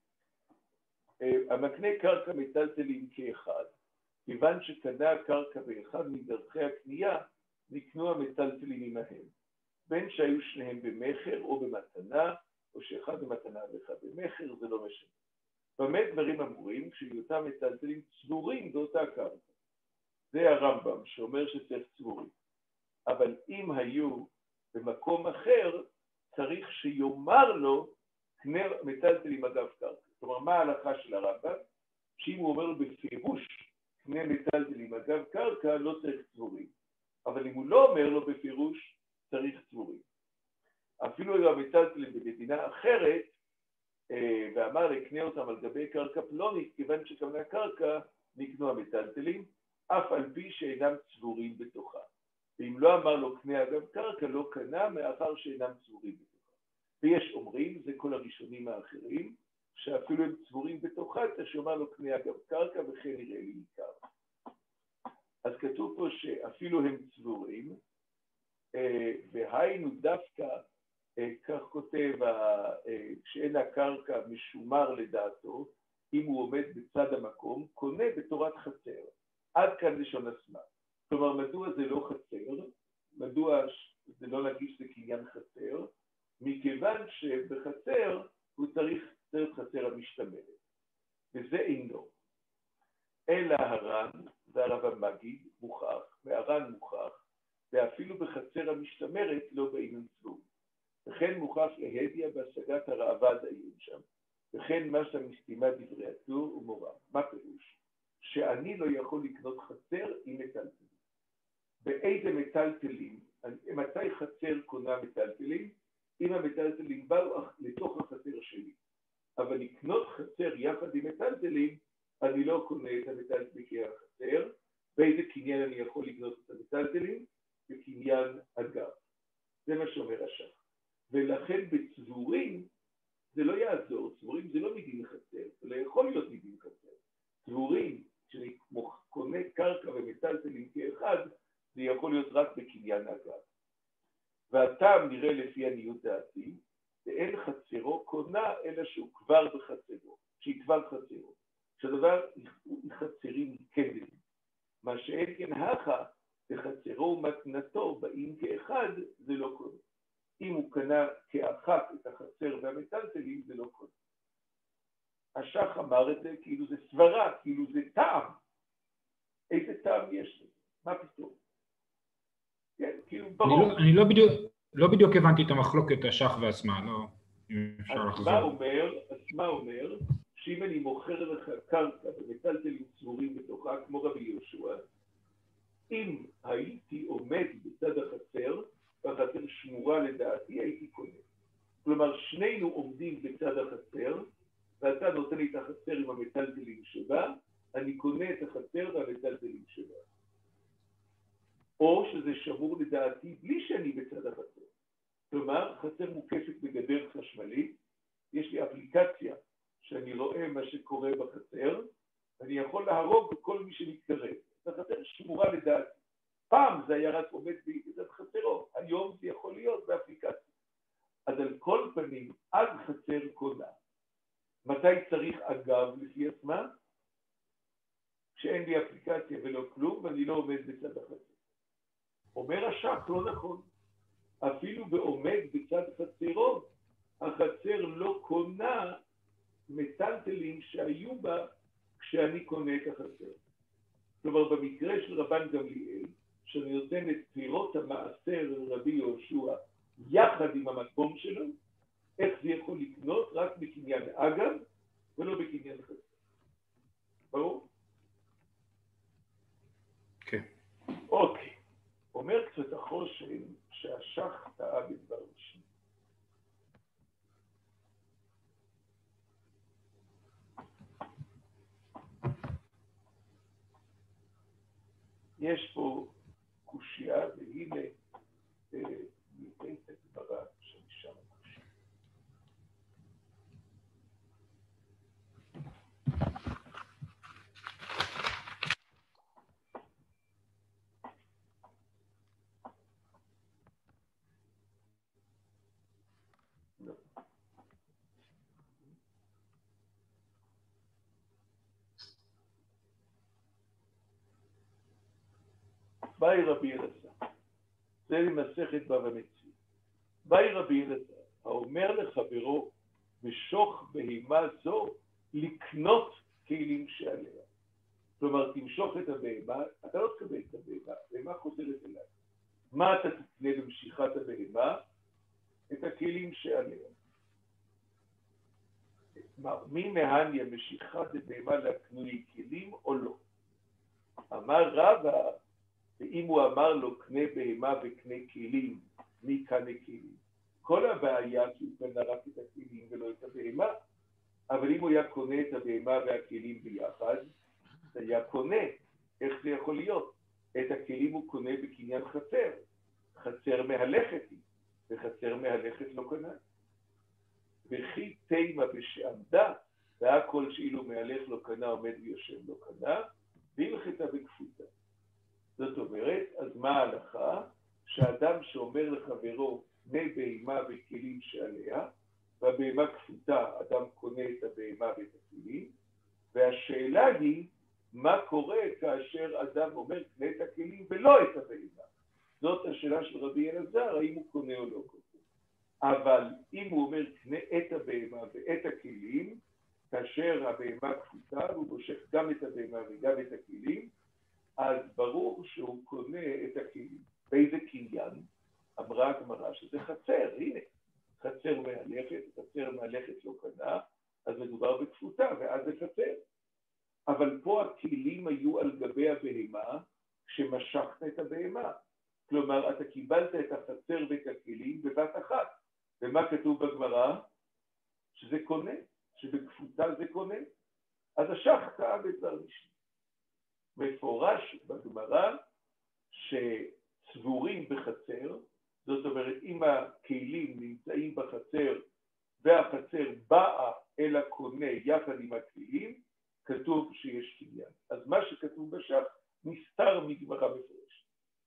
המקנה קרקע מטלטלים כאחד, כיוון שקנה קרקע באחד מדרכי הקנייה, נקנו המטלטלים עמהם, בין שהיו שניהם במחר או במתנה, או שאחד במתנה ואחד במחר, זה לא משנה. במה דברים אמורים כשיהיותם מטלטלים צבורים באותה קרקע? זה הרמב"ם שאומר שצריך צבורים. אבל אם היו במקום אחר, צריך שיאמר לו קנה מטלטלים אגב קרקע. כלומר, מה ההלכה של הרמב"ם? שאם הוא אומר לו בפירוש קנה מטלטלים אגב קרקע, לא צריך צבורים. אבל אם הוא לא אומר לו בפירוש, צריך צבורים. אפילו אם המטלטלים במדינה אחרת, ואמר לקנה אותם על גבי קרקע פלונית, כיוון שקנה קרקע, נקנו המטלטלים, אף על פי שאינם צבורים בתוכה. ואם לא אמר לו קנה אגב קרקע, לא קנה מאחר שאינם צבורים בתוכה. ויש אומרים, זה כל הראשונים האחרים, שאפילו הם צבורים בתוכה, צריך שאומר לו קנה אגב קרקע, וכן נראה לי עיקר. אז כתוב פה שאפילו הם צבורים, והיינו דווקא, כך כותב, שאין הקרקע משומר לדעתו, אם הוא עומד בצד המקום, קונה בתורת חצר. עד כאן לשון עצמה. כלומר, מדוע זה לא חצר? מדוע זה לא נגיש לקניין חצר? מכיוון שבחצר הוא צריך חצר המשתמרת. וזה אינו. אלא הר"ן והרב המגיד מוכח, והר"ן מוכח, ואפילו בחצר המשתמרת לא בעניין צבור. וכן מוכח להדיה בהשגת הראב"ד העיון שם. וכן מה שמסתימה דברי הטור ומורה. מה פירוש? שאני לא יכול לקנות חצר עם מטלטלים. באיזה מטלטלים? מתי חצר קונה מטלטלים? אם המטלטלים באו לתוך החצר שלי. אבל לקנות חצר יחד עם מטלטלים, אני לא קונה את המטלטלים כחצר. באיזה קניין אני יכול לקנות את המטלטלים? בקניין אגב. זה מה שאומר השח. ולכן בצבורים זה לא יעזור. צבורים זה לא מדין חצר. זה לא יכול להיות מדין חצר. צבורים, כשאני קונה קרקע ומטלטלים כאחד, זה יכול להיות רק בקניין אגב. והטעם נראה לפי עניות דעתי, ואין חצרו קונה, אלא שהוא כבר בחצרו, שהיא כבר חצרו. שהדבר הוא חצרים כדלים. מה שאין כן הכה, בחצרו ומתנתו באים כאחד, זה לא קונה. אם הוא קנה כאחת את החצר והמטלטלים, זה לא קונה. השח אמר את זה כאילו זה סברה, כאילו זה טעם. איזה טעם יש לזה? מה פתאום? כן, כאילו ברור. אני לא בדיוק הבנתי את המחלוקת השח והשמאל, לא, אם אפשר לחזור. השמאל אומר שאם אני מוכר לך קרקע ומטלטלים צבורים בתוכה, כמו רבי יהושע, אם הייתי עומד בצד החצר, והחצר שמורה לדעתי, הייתי קונה. כלומר, שנינו עומדים בצד החצר, ואתה נותן לי את החצר עם המטלטלים שבה, אני קונה את החצר והמטלטלים שבה. או שזה שמור לדעתי בלי שאני בצד החצר. כלומר, חצר מוקפת בגדר חשמלית, יש לי אפליקציה שאני רואה מה שקורה בחצר, אני יכול להרוג כל מי שמתקרב. החצר שמורה לדעתי. פעם זה היה רק עומד בצד חצרו, היום זה יכול להיות באפליקציה. אז על כל פנים, עד חצר קונה. מתי צריך אגב לפי עצמה? כשאין לי אפליקציה ולא כלום ואני לא עומד בצד החצר. אומר השח, לא נכון. אפילו בעומד בצד חצרו, החצר לא קונה מטלטלים שהיו בה כשאני קונה את החצר. כלומר, במקרה של רבן גמליאל, שאני נותן את פירות המעשר לרבי יהושע יחד עם המקום שלו, איך זה יכול לקנות? רק בקניין אגב ולא בקניין חצר. ברור? כן. אוקיי. אומר קצת החושן שהשח טעה בדבר משנה. יש פה קושיה, והנה ניתן את הגמרא שמשם הקושיה. באי רבי אלעזר, זה ממסכת בבא מציעא. באי רבי אלעזר, האומר לחברו, משוך בהמה זו לקנות כלים שעליה. כלומר, תמשוך את הבהמה, אתה לא תקבל את הבהמה, הבהמה חוזרת אליי. מה אתה תקנה במשיכת הבהמה? את הכלים שעליה. מי מהניה משיכת הבהמה להקנוי כלים או לא? אמר רבא, ואם הוא אמר לו קנה בהמה וקנה כלים, מי קנה כלים? כל הבעיה שהוא קנה רק את הכלים ולא את הבהמה, אבל אם הוא היה קונה את הבהמה והכלים ביחד, זה היה קונה. איך זה יכול להיות? את הכלים הוא קונה בקניין חצר. חצר מהלכת היא, וחצר מהלכת לא קנה. וכי תימה בשעמדה, והכל שאילו מהלך לא קנה, עומד ויושב לא קנה, והלכתה בכפותה. זאת אומרת, אז מה ההלכה? שאדם שאומר לחברו, קנה בהמה וכלים שעליה, והבהמה כפותה, אדם קונה את הבהמה ואת הכלים, והשאלה היא, מה קורה כאשר אדם אומר קנה את הכלים ולא את הבהמה? זאת השאלה של רבי אלעזר, האם הוא קונה או לא קונה. אבל אם הוא אומר קנה את הבהמה ואת הכלים, כאשר הבהמה כפותה, והוא מושך גם את הבהמה וגם את הכלים, אז ברור שהוא קונה את הכלים. באיזה קניין? אמרה הגמרא שזה חצר, הנה. חצר מהלכת, חצר מהלכת לא קנה, אז מדובר בכפותה, ואז זה חצר. אבל פה הכלים היו על גבי הבהמה, כשמשכת את הבהמה. כלומר, אתה קיבלת את החצר ואת הכלים בבת אחת. ומה כתוב בגמרא? שזה קונה, שבכפותה זה קונה. אז השח טעה בדבר משנה. מפורש בגמרא שצבורים בחצר, זאת אומרת, אם הכלים נמצאים בחצר והחצר באה אל הקונה יחד עם הכלים, כתוב שיש קניין. אז מה שכתוב בשח נסתר מגמרא מפורש.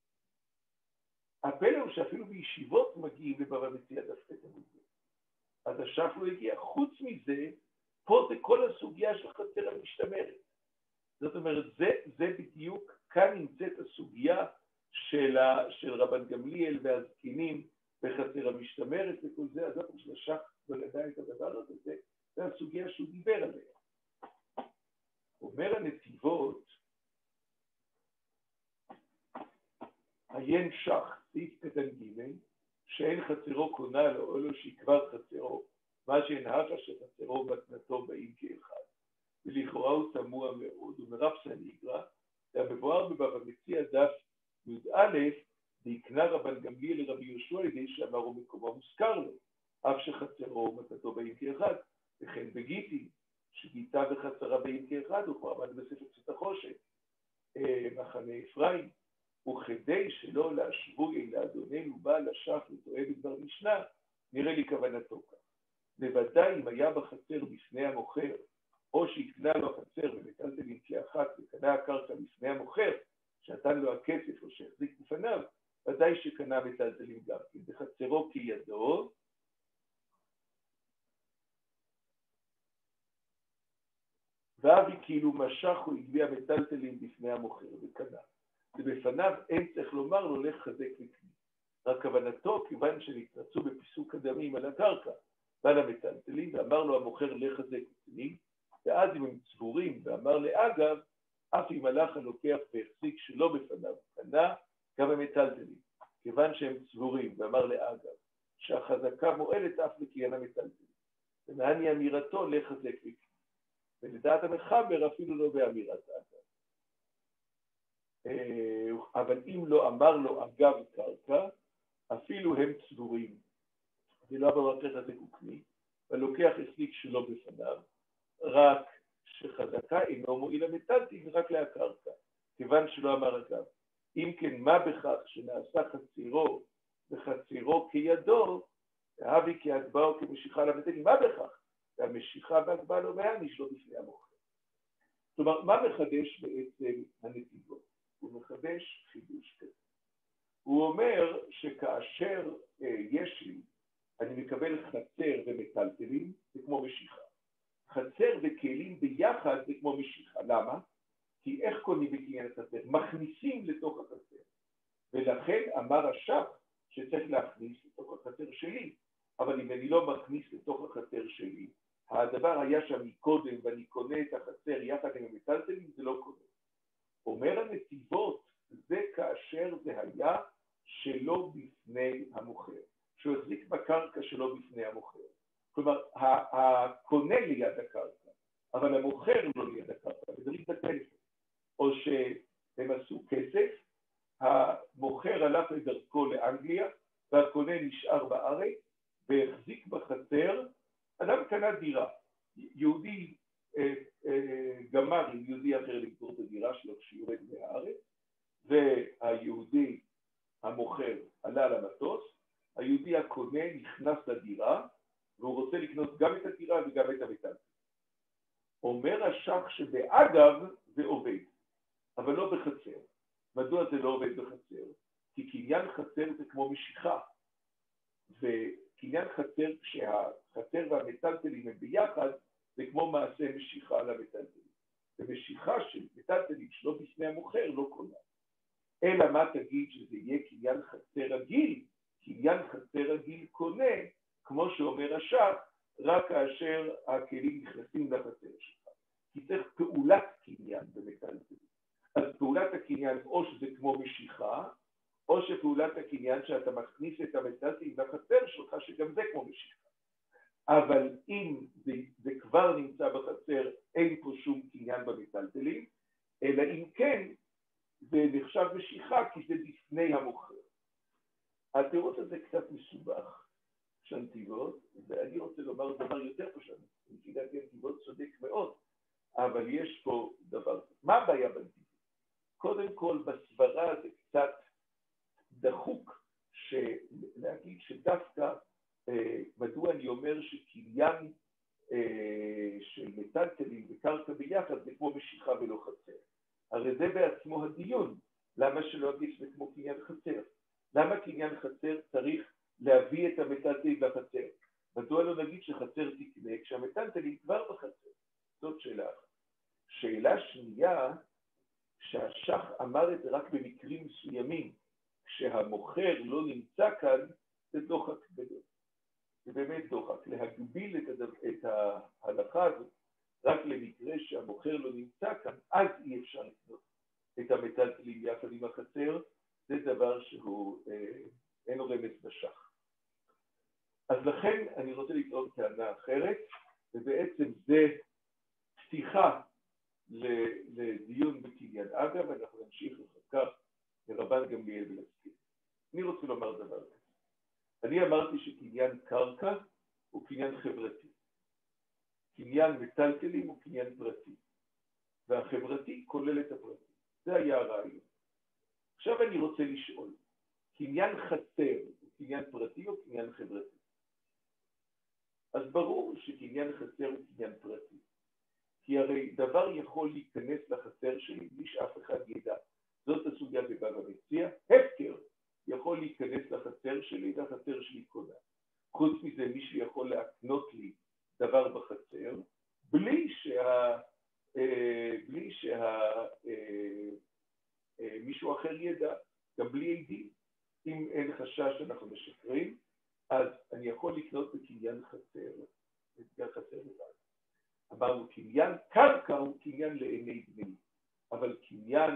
הפלא הוא שאפילו בישיבות מגיעים לבבא מציעא דווקא את המובן. אז השח לא הגיע. חוץ מזה, פה זה כל הסוגיה של חצר המשתמרת. זאת אומרת, זה בדיוק, כאן נמצאת הסוגיה של רבן גמליאל והזקנים בחצר המשתמרת וכל זה, אז זאת של השח לא ידע את הדבר הזה, זה הסוגיה שהוא דיבר עליה. אומר הנתיבות, עיין שח, סעיף קטן ג', שאין חצרו קונה לו או לא שיקבר חצרו, מה שהנהכה שחצרו מתנתו באים כאחד. ולכאורה הוא תמוה מאוד, ומרב סניגרא, והמבואר בבבא מציעא דף י"א, והקנה רבן גמליאל לרבי יהושע לידי שאמרו מקומו מוזכר לו, אף שחצרו מתנתו באים כאחד, וכן בגיטין, שגיטה וחצרה באים כאחד, הוא כבר עמד בספר קצת החושן, מחנה אפרים, וכדי שלא להשווי לאדוננו בעל השח וטועה בדבר משנה, נראה לי כוונתו כך. בוודאי אם היה בחצר בפני המוכר, או שהקנה לו החצר ומטלטלים כאחת וקנה הקרקע לפני המוכר, שנתן לו הכסף או שהחזיק לפניו, ודאי שקנה מטלטלים גם כן. בחצרו כידו, ואבי כאילו משך או הגביע מטלטלים בפני המוכר וקנה. ובפניו אין צריך לומר לו לך חזק וקנה. רק כוונתו, כיוון שנתרצו בפיסוק הדמים על הקרקע ועל המטלטלים, ואמר לו המוכר לך חזק וקנה, ואז אם הם צבורים ואמר לאגב, אף אם הלך הלוקח והחזיק שלא בפניו קנה גם המטלטלים, כיוון שהם צבורים ואמר לאגב, שהחזקה מועלת אף לקניין המטלטלים. ומעני אמירתו לך חזק וקנה. ולדעת המחבר אפילו לא באמירת אגב. אבל אם לא אמר לו אגב קרקע, אפילו הם צבורים. ולא אמר לך חזק וקנה, ולוקח החזיק שלא בפניו, רק שחזקה אינו מועיל המטלטלים רק להקרקע, כיוון שלא אמר אגב. אם כן, מה בכך שנעשה חצירו וחצירו כידו, והבי כהגבעה או כמשיכה למטלטלים, מה בכך? והמשיכה והגבעה לא מעניש לו בפני המוכר. כלומר, מה מחדש בעצם הנתיבות? הוא מחדש חידוש כזה. הוא אומר שכאשר יש לי, אני מקבל חצר ומטלטלים, זה כמו משיכה. חצר וכלים ביחד זה כמו משיכה. למה? כי איך קונים בקניין החצר? מכניסים לתוך החצר. ולכן אמר השח שצריך להכניס לתוך החצר שלי. אבל אם אני לא מכניס לתוך החצר שלי, הדבר היה שם מקודם ואני קונה את החצר יחד עם המטלטלים, זה לא קונה. אומר הנתיבות, זה כאשר זה היה שלא בפני המוכר. שהוא החזיק בקרקע שלא בפני המוכר. כלומר, הקונה ליד הקרקע, אבל המוכר לא ליד הקרקע, ודריך בטלפון. או שהם עשו כסף, המוכר הלך לדרכו לאנגליה, והקונה נשאר בארץ, והחזיק בחצר, אדם קנה דירה. יהודי גמר עם יהודי אחר למכור את הדירה שלו כשיורד מהארץ, והיהודי המוכר עלה למטוס, היהודי הקונה נכנס לדירה, והוא רוצה לקנות גם את הדירה וגם את המטלטלים. אומר השח שבאגב זה עובד, אבל לא בחצר. מדוע זה לא עובד בחצר? כי קניין חצר זה כמו משיכה, וקניין חצר כשהחצר והמטלטלים הם ביחד, זה כמו מעשה משיכה על המטלטלים. ומשיכה של מטלטלים שלא בפני המוכר לא קונה. אלא מה תגיד שזה יהיה קניין חצר רגיל? קניין חצר רגיל קונה, כמו שאומר השח, רק כאשר הכלים נכנסים לחצר שלך. כי צריך פעולת קניין במטלטלים. אז פעולת הקניין או שזה כמו משיכה, או שפעולת הקניין שאתה מכניס את המטלטלים לחצר שלך, שגם זה כמו משיכה. אבל אם זה כבר נמצא בחצר, אין פה שום קניין במטלטלים, אלא אם כן, זה נחשב משיכה כי זה לפני המוכר. התירוץ הזה קצת מסובך של נתיבות, ואני רוצה לומר דבר יותר פשוט. נתיבת נתיבות צודק מאוד, אבל יש פה דבר. מה הבעיה בנתיבות? קודם כל, בסברה זה קצת דחוק להגיד שדווקא מדוע אני אומר שקניין של מטלטלים וקרקע ביחד זה כמו משיכה ולא חצר. הרי זה בעצמו הדיון. למה שלא אגיד שזה כמו קניין חצר? למה קניין חצר צריך להביא את המטלטלים לחצר? מדוע לא נגיד שחצר תקנה כשהמטלטלים כבר בחצר? זאת שאלה אחת. שאלה שנייה, שהשח אמר את זה רק במקרים מסוימים, כשהמוכר לא נמצא כאן, זה דוחק גדול. זה באמת דוחק. להגביל את ההלכה הזאת רק למקרה שהמוכר לא נמצא כאן, אז אי אפשר לקנות את המטלטלים יחד עם החצר, זה דבר שהוא אין רמז בשח. אז לכן אני רוצה לטעון טענה אחרת, ובעצם זה פתיחה לדיון בקניין אגב, אנחנו נמשיך אחר כך לרבן גמליאל ולהזכיר. אני רוצה לומר דבר כזה. אני אמרתי שקניין קרקע הוא קניין חברתי. קניין מטלטלים הוא קניין פרטי. והחברתי כולל את הפרטי. זה היה הרעיון. עכשיו אני רוצה לשאול, קניין חצר הוא קניין פרטי או קניין חברתי? אז ברור שקניין חצר הוא קניין פרטי. כי הרי דבר יכול להיכנס לחצר שלי בלי שאף אחד ידע. זאת הסוגיה בבבא מציעא. הפקר יכול להיכנס לחצר שלי והחצר שלי קונה. חוץ מזה מישהו יכול להקנות לי דבר בחצר, בלי שני עדים. אם אין חשש שאנחנו משקרים, אז אני יכול לקנות בקניין חצר, בקניין חצר לבד. אמרנו, קניין קרקע הוא קניין לעיני בני, אבל קניין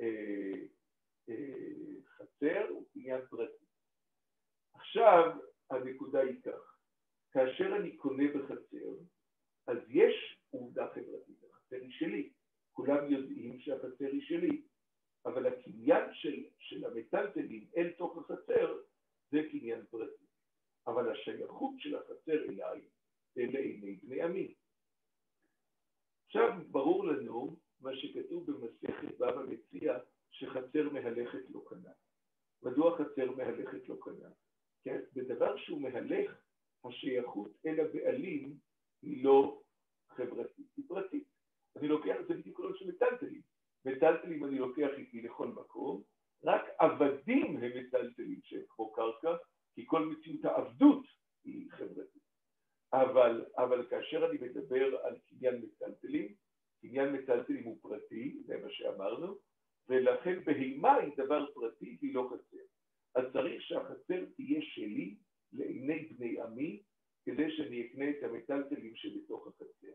חצר הוא קניין פרטי. עכשיו הנקודה היא כך, כאשר אני קונה בחצר, אז יש עובדה חברתית, החצר היא שלי, כולם יודעים שהחצר היא שלי, אבל הקניין של המטלטלים אל תוך החצר זה קניין פרטי, אבל השייכות של החצר אליי זה לעיני בני עמי. עכשיו ברור לנו מה שכתוב במסכת בבא מציעא שחצר מהלכת לא קנה. מדוע חצר מהלכת לא קנה? כי בדבר שהוא מהלך, השייכות אל הבעלים היא לא חברתית, היא פרטית. אני לוקח את זה בדיוק כמו שמטלטלים. מטלטלים אני לוקח איתי לכל מקום, רק עבדים הם מטלטלים שהם כמו קרקע, כי כל מציאות העבדות היא חברתית. אבל כאשר אני מדבר על קניין מטלטלים, קניין מטלטלים הוא פרטי, זה מה שאמרנו, ולכן בהימה היא דבר פרטי והיא לא חצר. אז צריך שהחצר תהיה שלי לעיני בני עמי, כדי שאני אקנה את המטלטלים שבתוך החצר.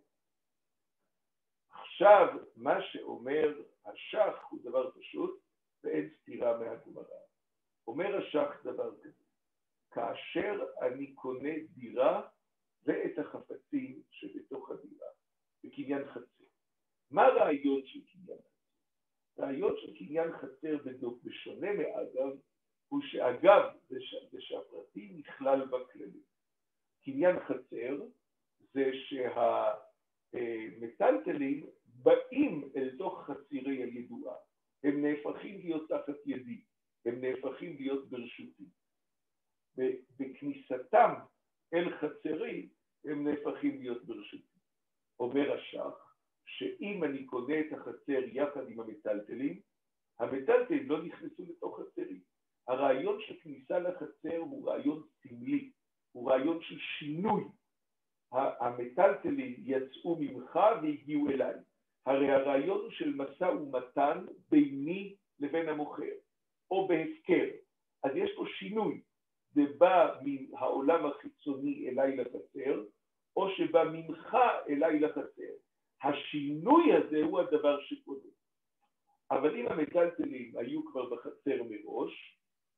עכשיו, מה שאומר השח הוא דבר פשוט, ואין סתירה מהגמרא. אומר השח דבר כזה, כאשר אני קונה דירה ואת החפצים שבתוך הדירה, בקניין חצר. מה הרעיון של קניין חצר? הרעיון של קניין חצר בשונה מאגב, הוא שאגב זה שהפרטי נכלל בכללי. קניין חצר זה שהמטלטלים באים אל תוך חצירי הידועה, הם נהפכים להיות תחת ידי, הם נהפכים להיות ברשותי. בכניסתם אל חצרי הם נהפכים להיות ברשותי. אומר השח שאם אני קונה את החצר יחד עם המטלטלים, המטלטלים לא נכנסו לתוך חצרי. הרעיון של כניסה לחצר הוא רעיון סמלי, הוא רעיון של שינוי. המטלטלים יצאו ממך והגיעו אליי. הרי הרעיון הוא של משא ומתן ביני לבין המוכר, או בהפקר. אז יש פה שינוי. זה בא מהעולם החיצוני אליי לחצר, או שבא ממך אליי לחצר. השינוי הזה הוא הדבר שקודם. אבל אם המטלטלים היו כבר בחצר מראש,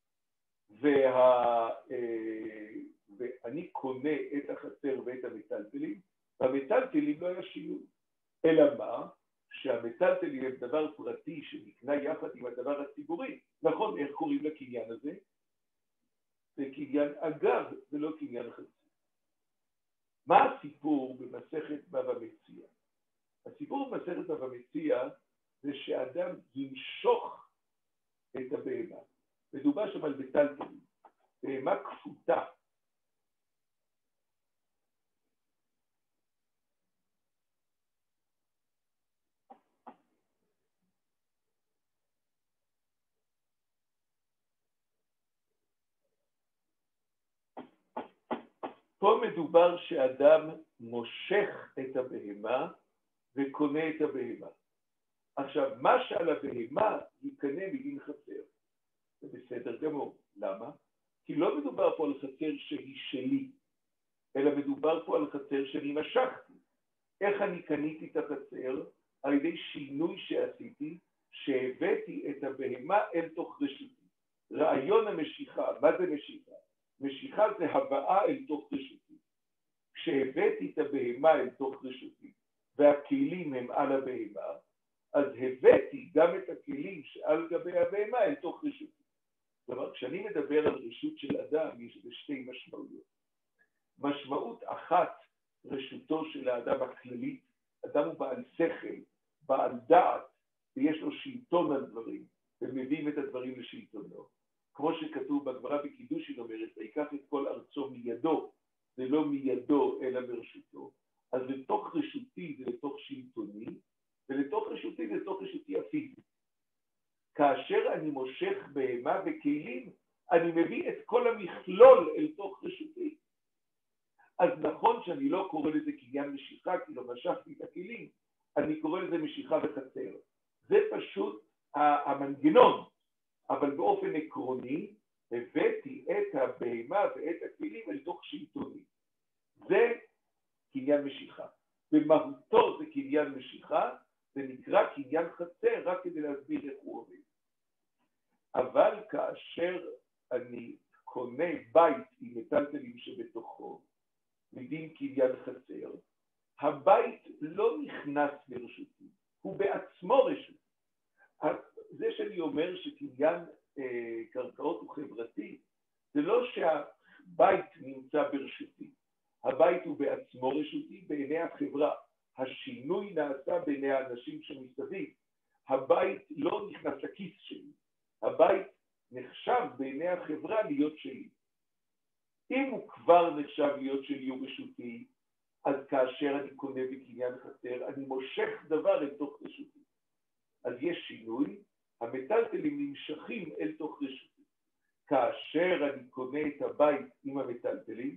ואני קונה את החצר ואת המטלטלים, במטלטלים לא היה שינוי. אלא מה? שהמטלטלים הם דבר פרטי שנקנה יחד עם הדבר הציבורי. נכון, איך קוראים לקניין הזה? זה קניין אגב, זה לא קניין חצר. מה הסיפור במסכת בבא מציעא? הסיפור במסכת בבא מציעא זה שאדם ימשוך את הבהמה. מדובר שם על מטלטלים, בהמה כפותה. פה מדובר שאדם מושך את הבהמה וקונה את הבהמה. עכשיו, מה שעל הבהמה יקנה מדין חצר. זה בסדר גמור. למה? כי לא מדובר פה על חצר שהיא שלי, אלא מדובר פה על חצר שאני משכתי. איך אני קניתי את החצר? על ידי שינוי שעשיתי, שהבאתי את הבהמה אל תוך רשותי. רעיון המשיכה, מה זה משיכה? משיכה זה הבאה אל תוך רשותי. כשהבאתי את הבהמה אל תוך רשותי, והכלים הם על הבהמה, אז הבאתי גם את הכלים שעל גבי הבהמה אל תוך רשותי. כלומר, כשאני מדבר על רשות של אדם, יש לזה שתי משמעויות. משמעות אחת, רשותו של האדם הכללית, אדם הוא בעל שכל, בעל דעת, ויש לו שלטון על דברים, ומביאים את הדברים לשלטונו. כמו שכתוב בגמרא בקידושין אומרת, ויקח את כל ארצו מידו, זה לא מידו אלא ברשותו. אז לתוך רשותי זה לתוך שלטוני, ולתוך רשותי זה לתוך רשותי הפיזית. כאשר אני מושך בהמה וכלים, אני מביא את כל המכלול אל תוך רשותי. אז נכון שאני לא קורא לזה קניין משיכה, כי לא משכתי את הכלים, אני קורא לזה משיכה וחצר. זה פשוט המנגנון, אבל באופן עקרוני, הבאתי את הבהמה ואת הכלים אל תוך שלטוני. זה קניין משיכה. במהותו זה קניין משיכה, זה נקרא קניין חצר, רק כדי להסביר איך הוא עובד. אבל כאשר אני קונה בית עם מטלטלים שבתוכו, מדין קניין חצר, הבית לא נכנס לרשותי, הוא בעצמו רשותי. זה שאני אומר שקניין קרקעות הוא חברתי, זה לא שהבית נמצא ברשותי. הבית הוא בעצמו רשותי בעיני החברה. השינוי נעשה בעיני האנשים שמסביב. הבית לא נכנס לכיס שלי. הבית נחשב בעיני החברה להיות שלי. אם הוא כבר נחשב להיות שלי או רשותי, אז כאשר אני קונה בקניין חצר, אני מושך דבר אל תוך רשותי. אז יש שינוי, המטלטלים נמשכים אל תוך רשותי. כאשר אני קונה את הבית עם המטלטלים,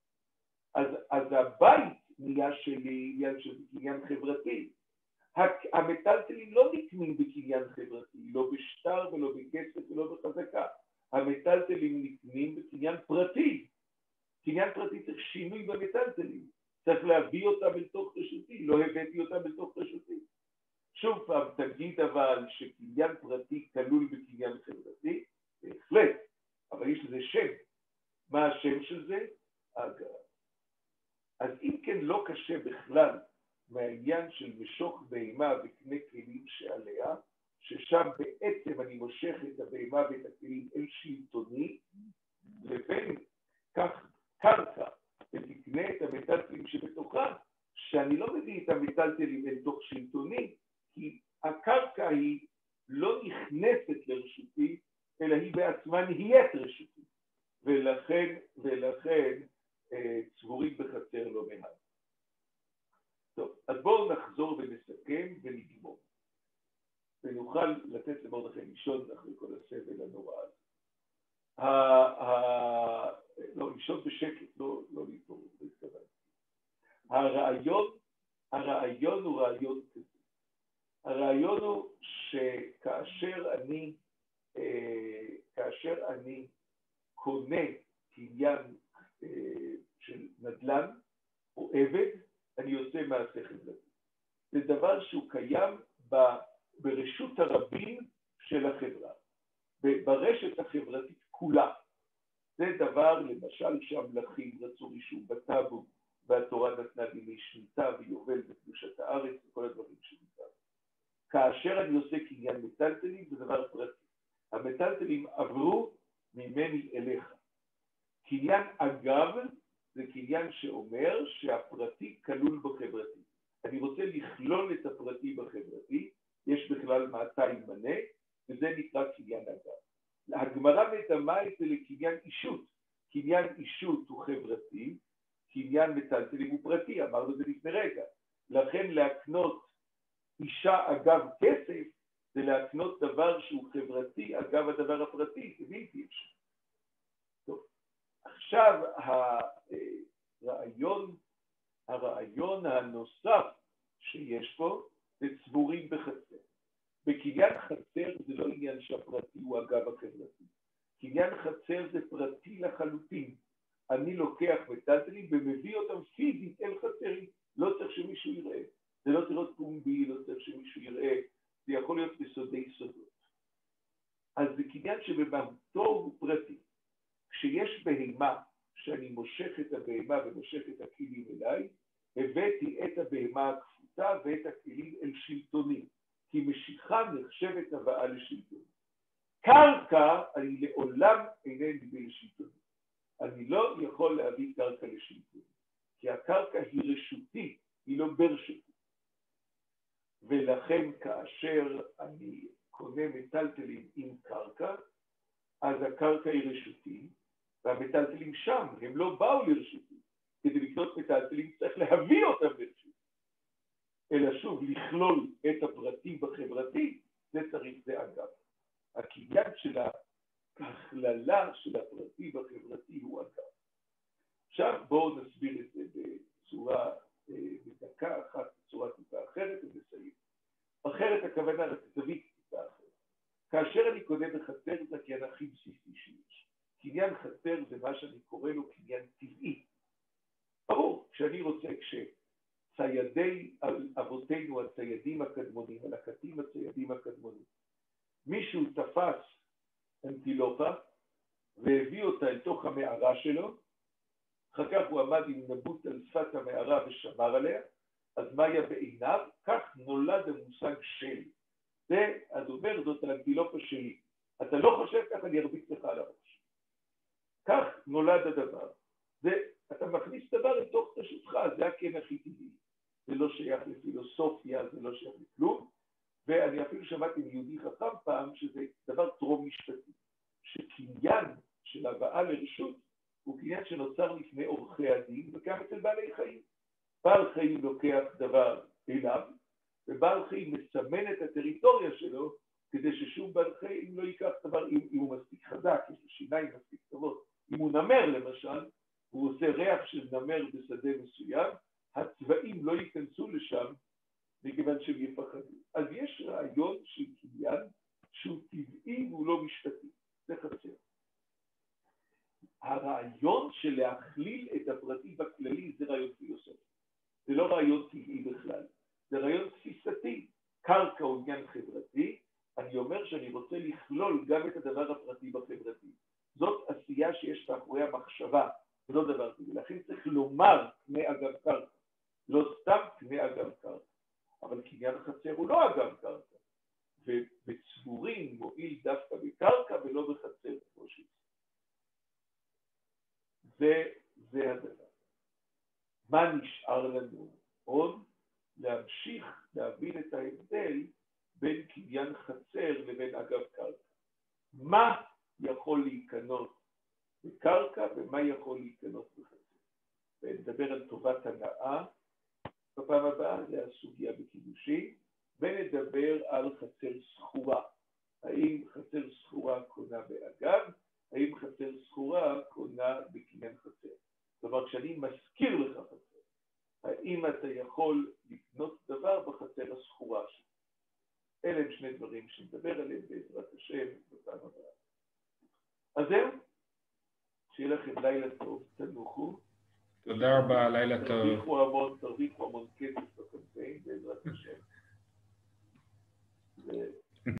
אז הבית נהיה שלי, עניין של קניין חברתי. המטלטלים לא נקנים בקניין חברתי, לא בשטר ולא בכסף ולא בחזקה. המטלטלים נקנים בקניין פרטי. קניין פרטי צריך שינוי במטלטלים. צריך להביא אותם אל תוך רשותי, לא הבאתי אותם אל תוך רשותי. שוב פעם, תגיד אבל שקניין פרטי כלול בקניין חברתי, בהחלט, אבל יש לזה שם. מה השם של זה? אגב. אז אם כן לא קשה בכלל מהעניין של משוך בהמה וקנה כלים שעליה, ששם בעצם אני מושך את הבהמה ואת הכלים אל שלטוני, לבין כך קרקע ותקנה את המטלטלים שבתוכה, שאני לא מביא את המטלטלים אל תוך שלטוני, כי הקרקע היא לא נכנסת לרשותי, אלא היא בעצמה נהיית רשותי. ולכן צבורים בחצר לא מעט. טוב, אז בואו נחזור ונסכם ונגמור. ונוכל לתת למרדכי לישון אחרי כל הסבל הנורא הזה. לא, לישון בשקט, לא להתעורר, לא התכוונתי. הרעיון הוא רעיון כזה. הרעיון הוא שכאשר אני קונה קניין של נדל"ן או עבד, אני עושה מעשה חברתי. זה דבר שהוא קיים ברשות הרבים של החברה, ברשת החברתית כולה. זה דבר, למשל, שהמלכים רצו רישום בטאבו, והתורה נתנה דיני שמיטה ויובל בקדושת הארץ וכל הדברים שניתן. כאשר אני עושה קניין מטלטלים, זה דבר פרטי. המטלטלים עברו ממני אליך. קניין אגב זה קניין שאומר שהפרטי כלול בחברתי. אני רוצה לכלול את הפרטי בחברתי, יש בכלל 200 מנה, וזה נקרא קניין אגב. הגמרא מדמה את זה לקניין אישות. קניין אישות הוא חברתי, קניין מטלטלים הוא פרטי, אמרנו את זה לפני רגע. לכן להקנות אישה אגב כסף, זה להקנות דבר שהוא חברתי אגב הדבר הפרטי, זה בלתי אפשר. טוב, עכשיו הרעיון הנוסף שיש פה זה צבורים בחצר. בקניין חצר זה לא עניין שהפרטי הוא אגב החברתי. קניין חצר זה פרטי לחלוטין. אני לוקח מטלטלים ומביא אותם פיזית אל חצרי. לא צריך שמישהו יראה. זה לא צריך להיות פומבי, לא צריך שמישהו יראה. זה יכול להיות בסודי סודות. אז זה קניין שבמהותו הוא פרטי. כשיש בהמה, שאני מושך את הבהמה ומושך את הכלים אליי, הבאתי את הבהמה הכפותה ואת הכלים אל שלטוני. כי משיכה נחשבת הבאה לשלטון. קרקע, אני לעולם אינני מביא לשלטון. אני לא יכול להביא קרקע לשלטון. כי הקרקע היא רשותי, היא לא ברשותי. ולכן כאשר אני קונה מטלטלים עם קרקע, אז הקרקע היא רשותי, והמטלטלים שם, הם לא באו לרשותי. כדי לקנות מטלטלים צריך להביא אותם לרשותי. אלא שוב, לכלול את הפרטי בחברתי, זה צריך, זה אגב. הקניין של ההכללה של הפרטי בחברתי הוא אגב. עכשיו בואו נסביר את זה בצורה, בדקה אחת, בצורה טיפה אחרת, ונסיים. אחרת הכוונה לתווית טיפה אחרת. כאשר אני קונה בחצר זה הקניין הכי בסיסי שיש. קניין חצר זה מה שאני קורא לו קניין טבעי. ברור, כשאני רוצה, כשציידי אבותינו הציידים הקדמונים, הלקטים הציידים הקדמונים, מישהו תפס אנטילופה והביא אותה אל תוך המערה שלו, אחר כך הוא עמד עם נבוט על שפת המערה ושמר עליה, אז מה היה בעיניו? כך נולד המושג של. זה, אז אומר, זאת האנטילופה שלי. אתה לא חושב כך, אני ארביץ לך על הראש. כך נולד הדבר. אתה מכניס דבר לתוך תשותך, זה הקן הכי טבעי. זה לא שייך לפילוסופיה, זה לא שייך לכלום. ואני אפילו שמעתי מיהודי חכם פעם, שזה דבר טרום משפטי. שקניין של הבאה לרשות, הוא קניין שנוצר לפני עורכי הדין, וכך אצל בעלי חיים. בעל חיים לוקח דבר אליו, ובעל חיים מסמן את הטריטוריה שלו, כדי ששום בעל חיים לא ייקח דבר, אם הוא מספיק חזק, יש לו שיניים מספיק טובות. אם הוא נמר למשל, הוא עושה ריח של נמר בשדה מסוים, הצבעים לא ייכנסו לשם, מכיוון שהם יפחדו. אז יש רעיון של קניין, שהוא טבעי והוא לא משפטי. זה חסר. הרעיון של להכליל את הפרטי בכללי זה רעיון פילוסופי. זה לא רעיון טבעי בכלל. זה רעיון תפיסתי. קרקע הוא עניין חברתי, אני אומר שאני רוצה לכלול גם את הדבר הפרטי בחברתי. זאת עשייה שיש מאחורי המחשבה, זה לא דבר טבעי. לכן צריך לומר קנה אגב קרקע, לא סתם קנה אגב קרקע. אבל קניין החצר הוא לא אגב קרקע. ובצבורים מועיל דווקא בקרקע ולא בחצר כמו שזה. זה הדבר. מה נשאר לנו עוד? להמשיך להבין את ההבדל בין קניין חצר לבין אגב קרקע. מה יכול להיכנות בקרקע ומה יכול להיכנות בחצר. ונדבר על טובת הנאה בפעם הבאה, זה הסוגיה בקידושין, ונדבר על חצר סחורה. האם חצר סחורה קונה באגב? האם חצר סחורה קונה בקניין חצר? כלומר, כשאני מזכיר לך חצר, האם אתה יכול לקנות דבר בחצר הסחורה שלך? אלה הם שני דברים שנדבר עליהם בעזרת השם בפעם הבאה. אז זהו, שיהיה לכם לילה טוב, תנוחו. תודה רבה, לילה טוב. תרוויחו המון כסף.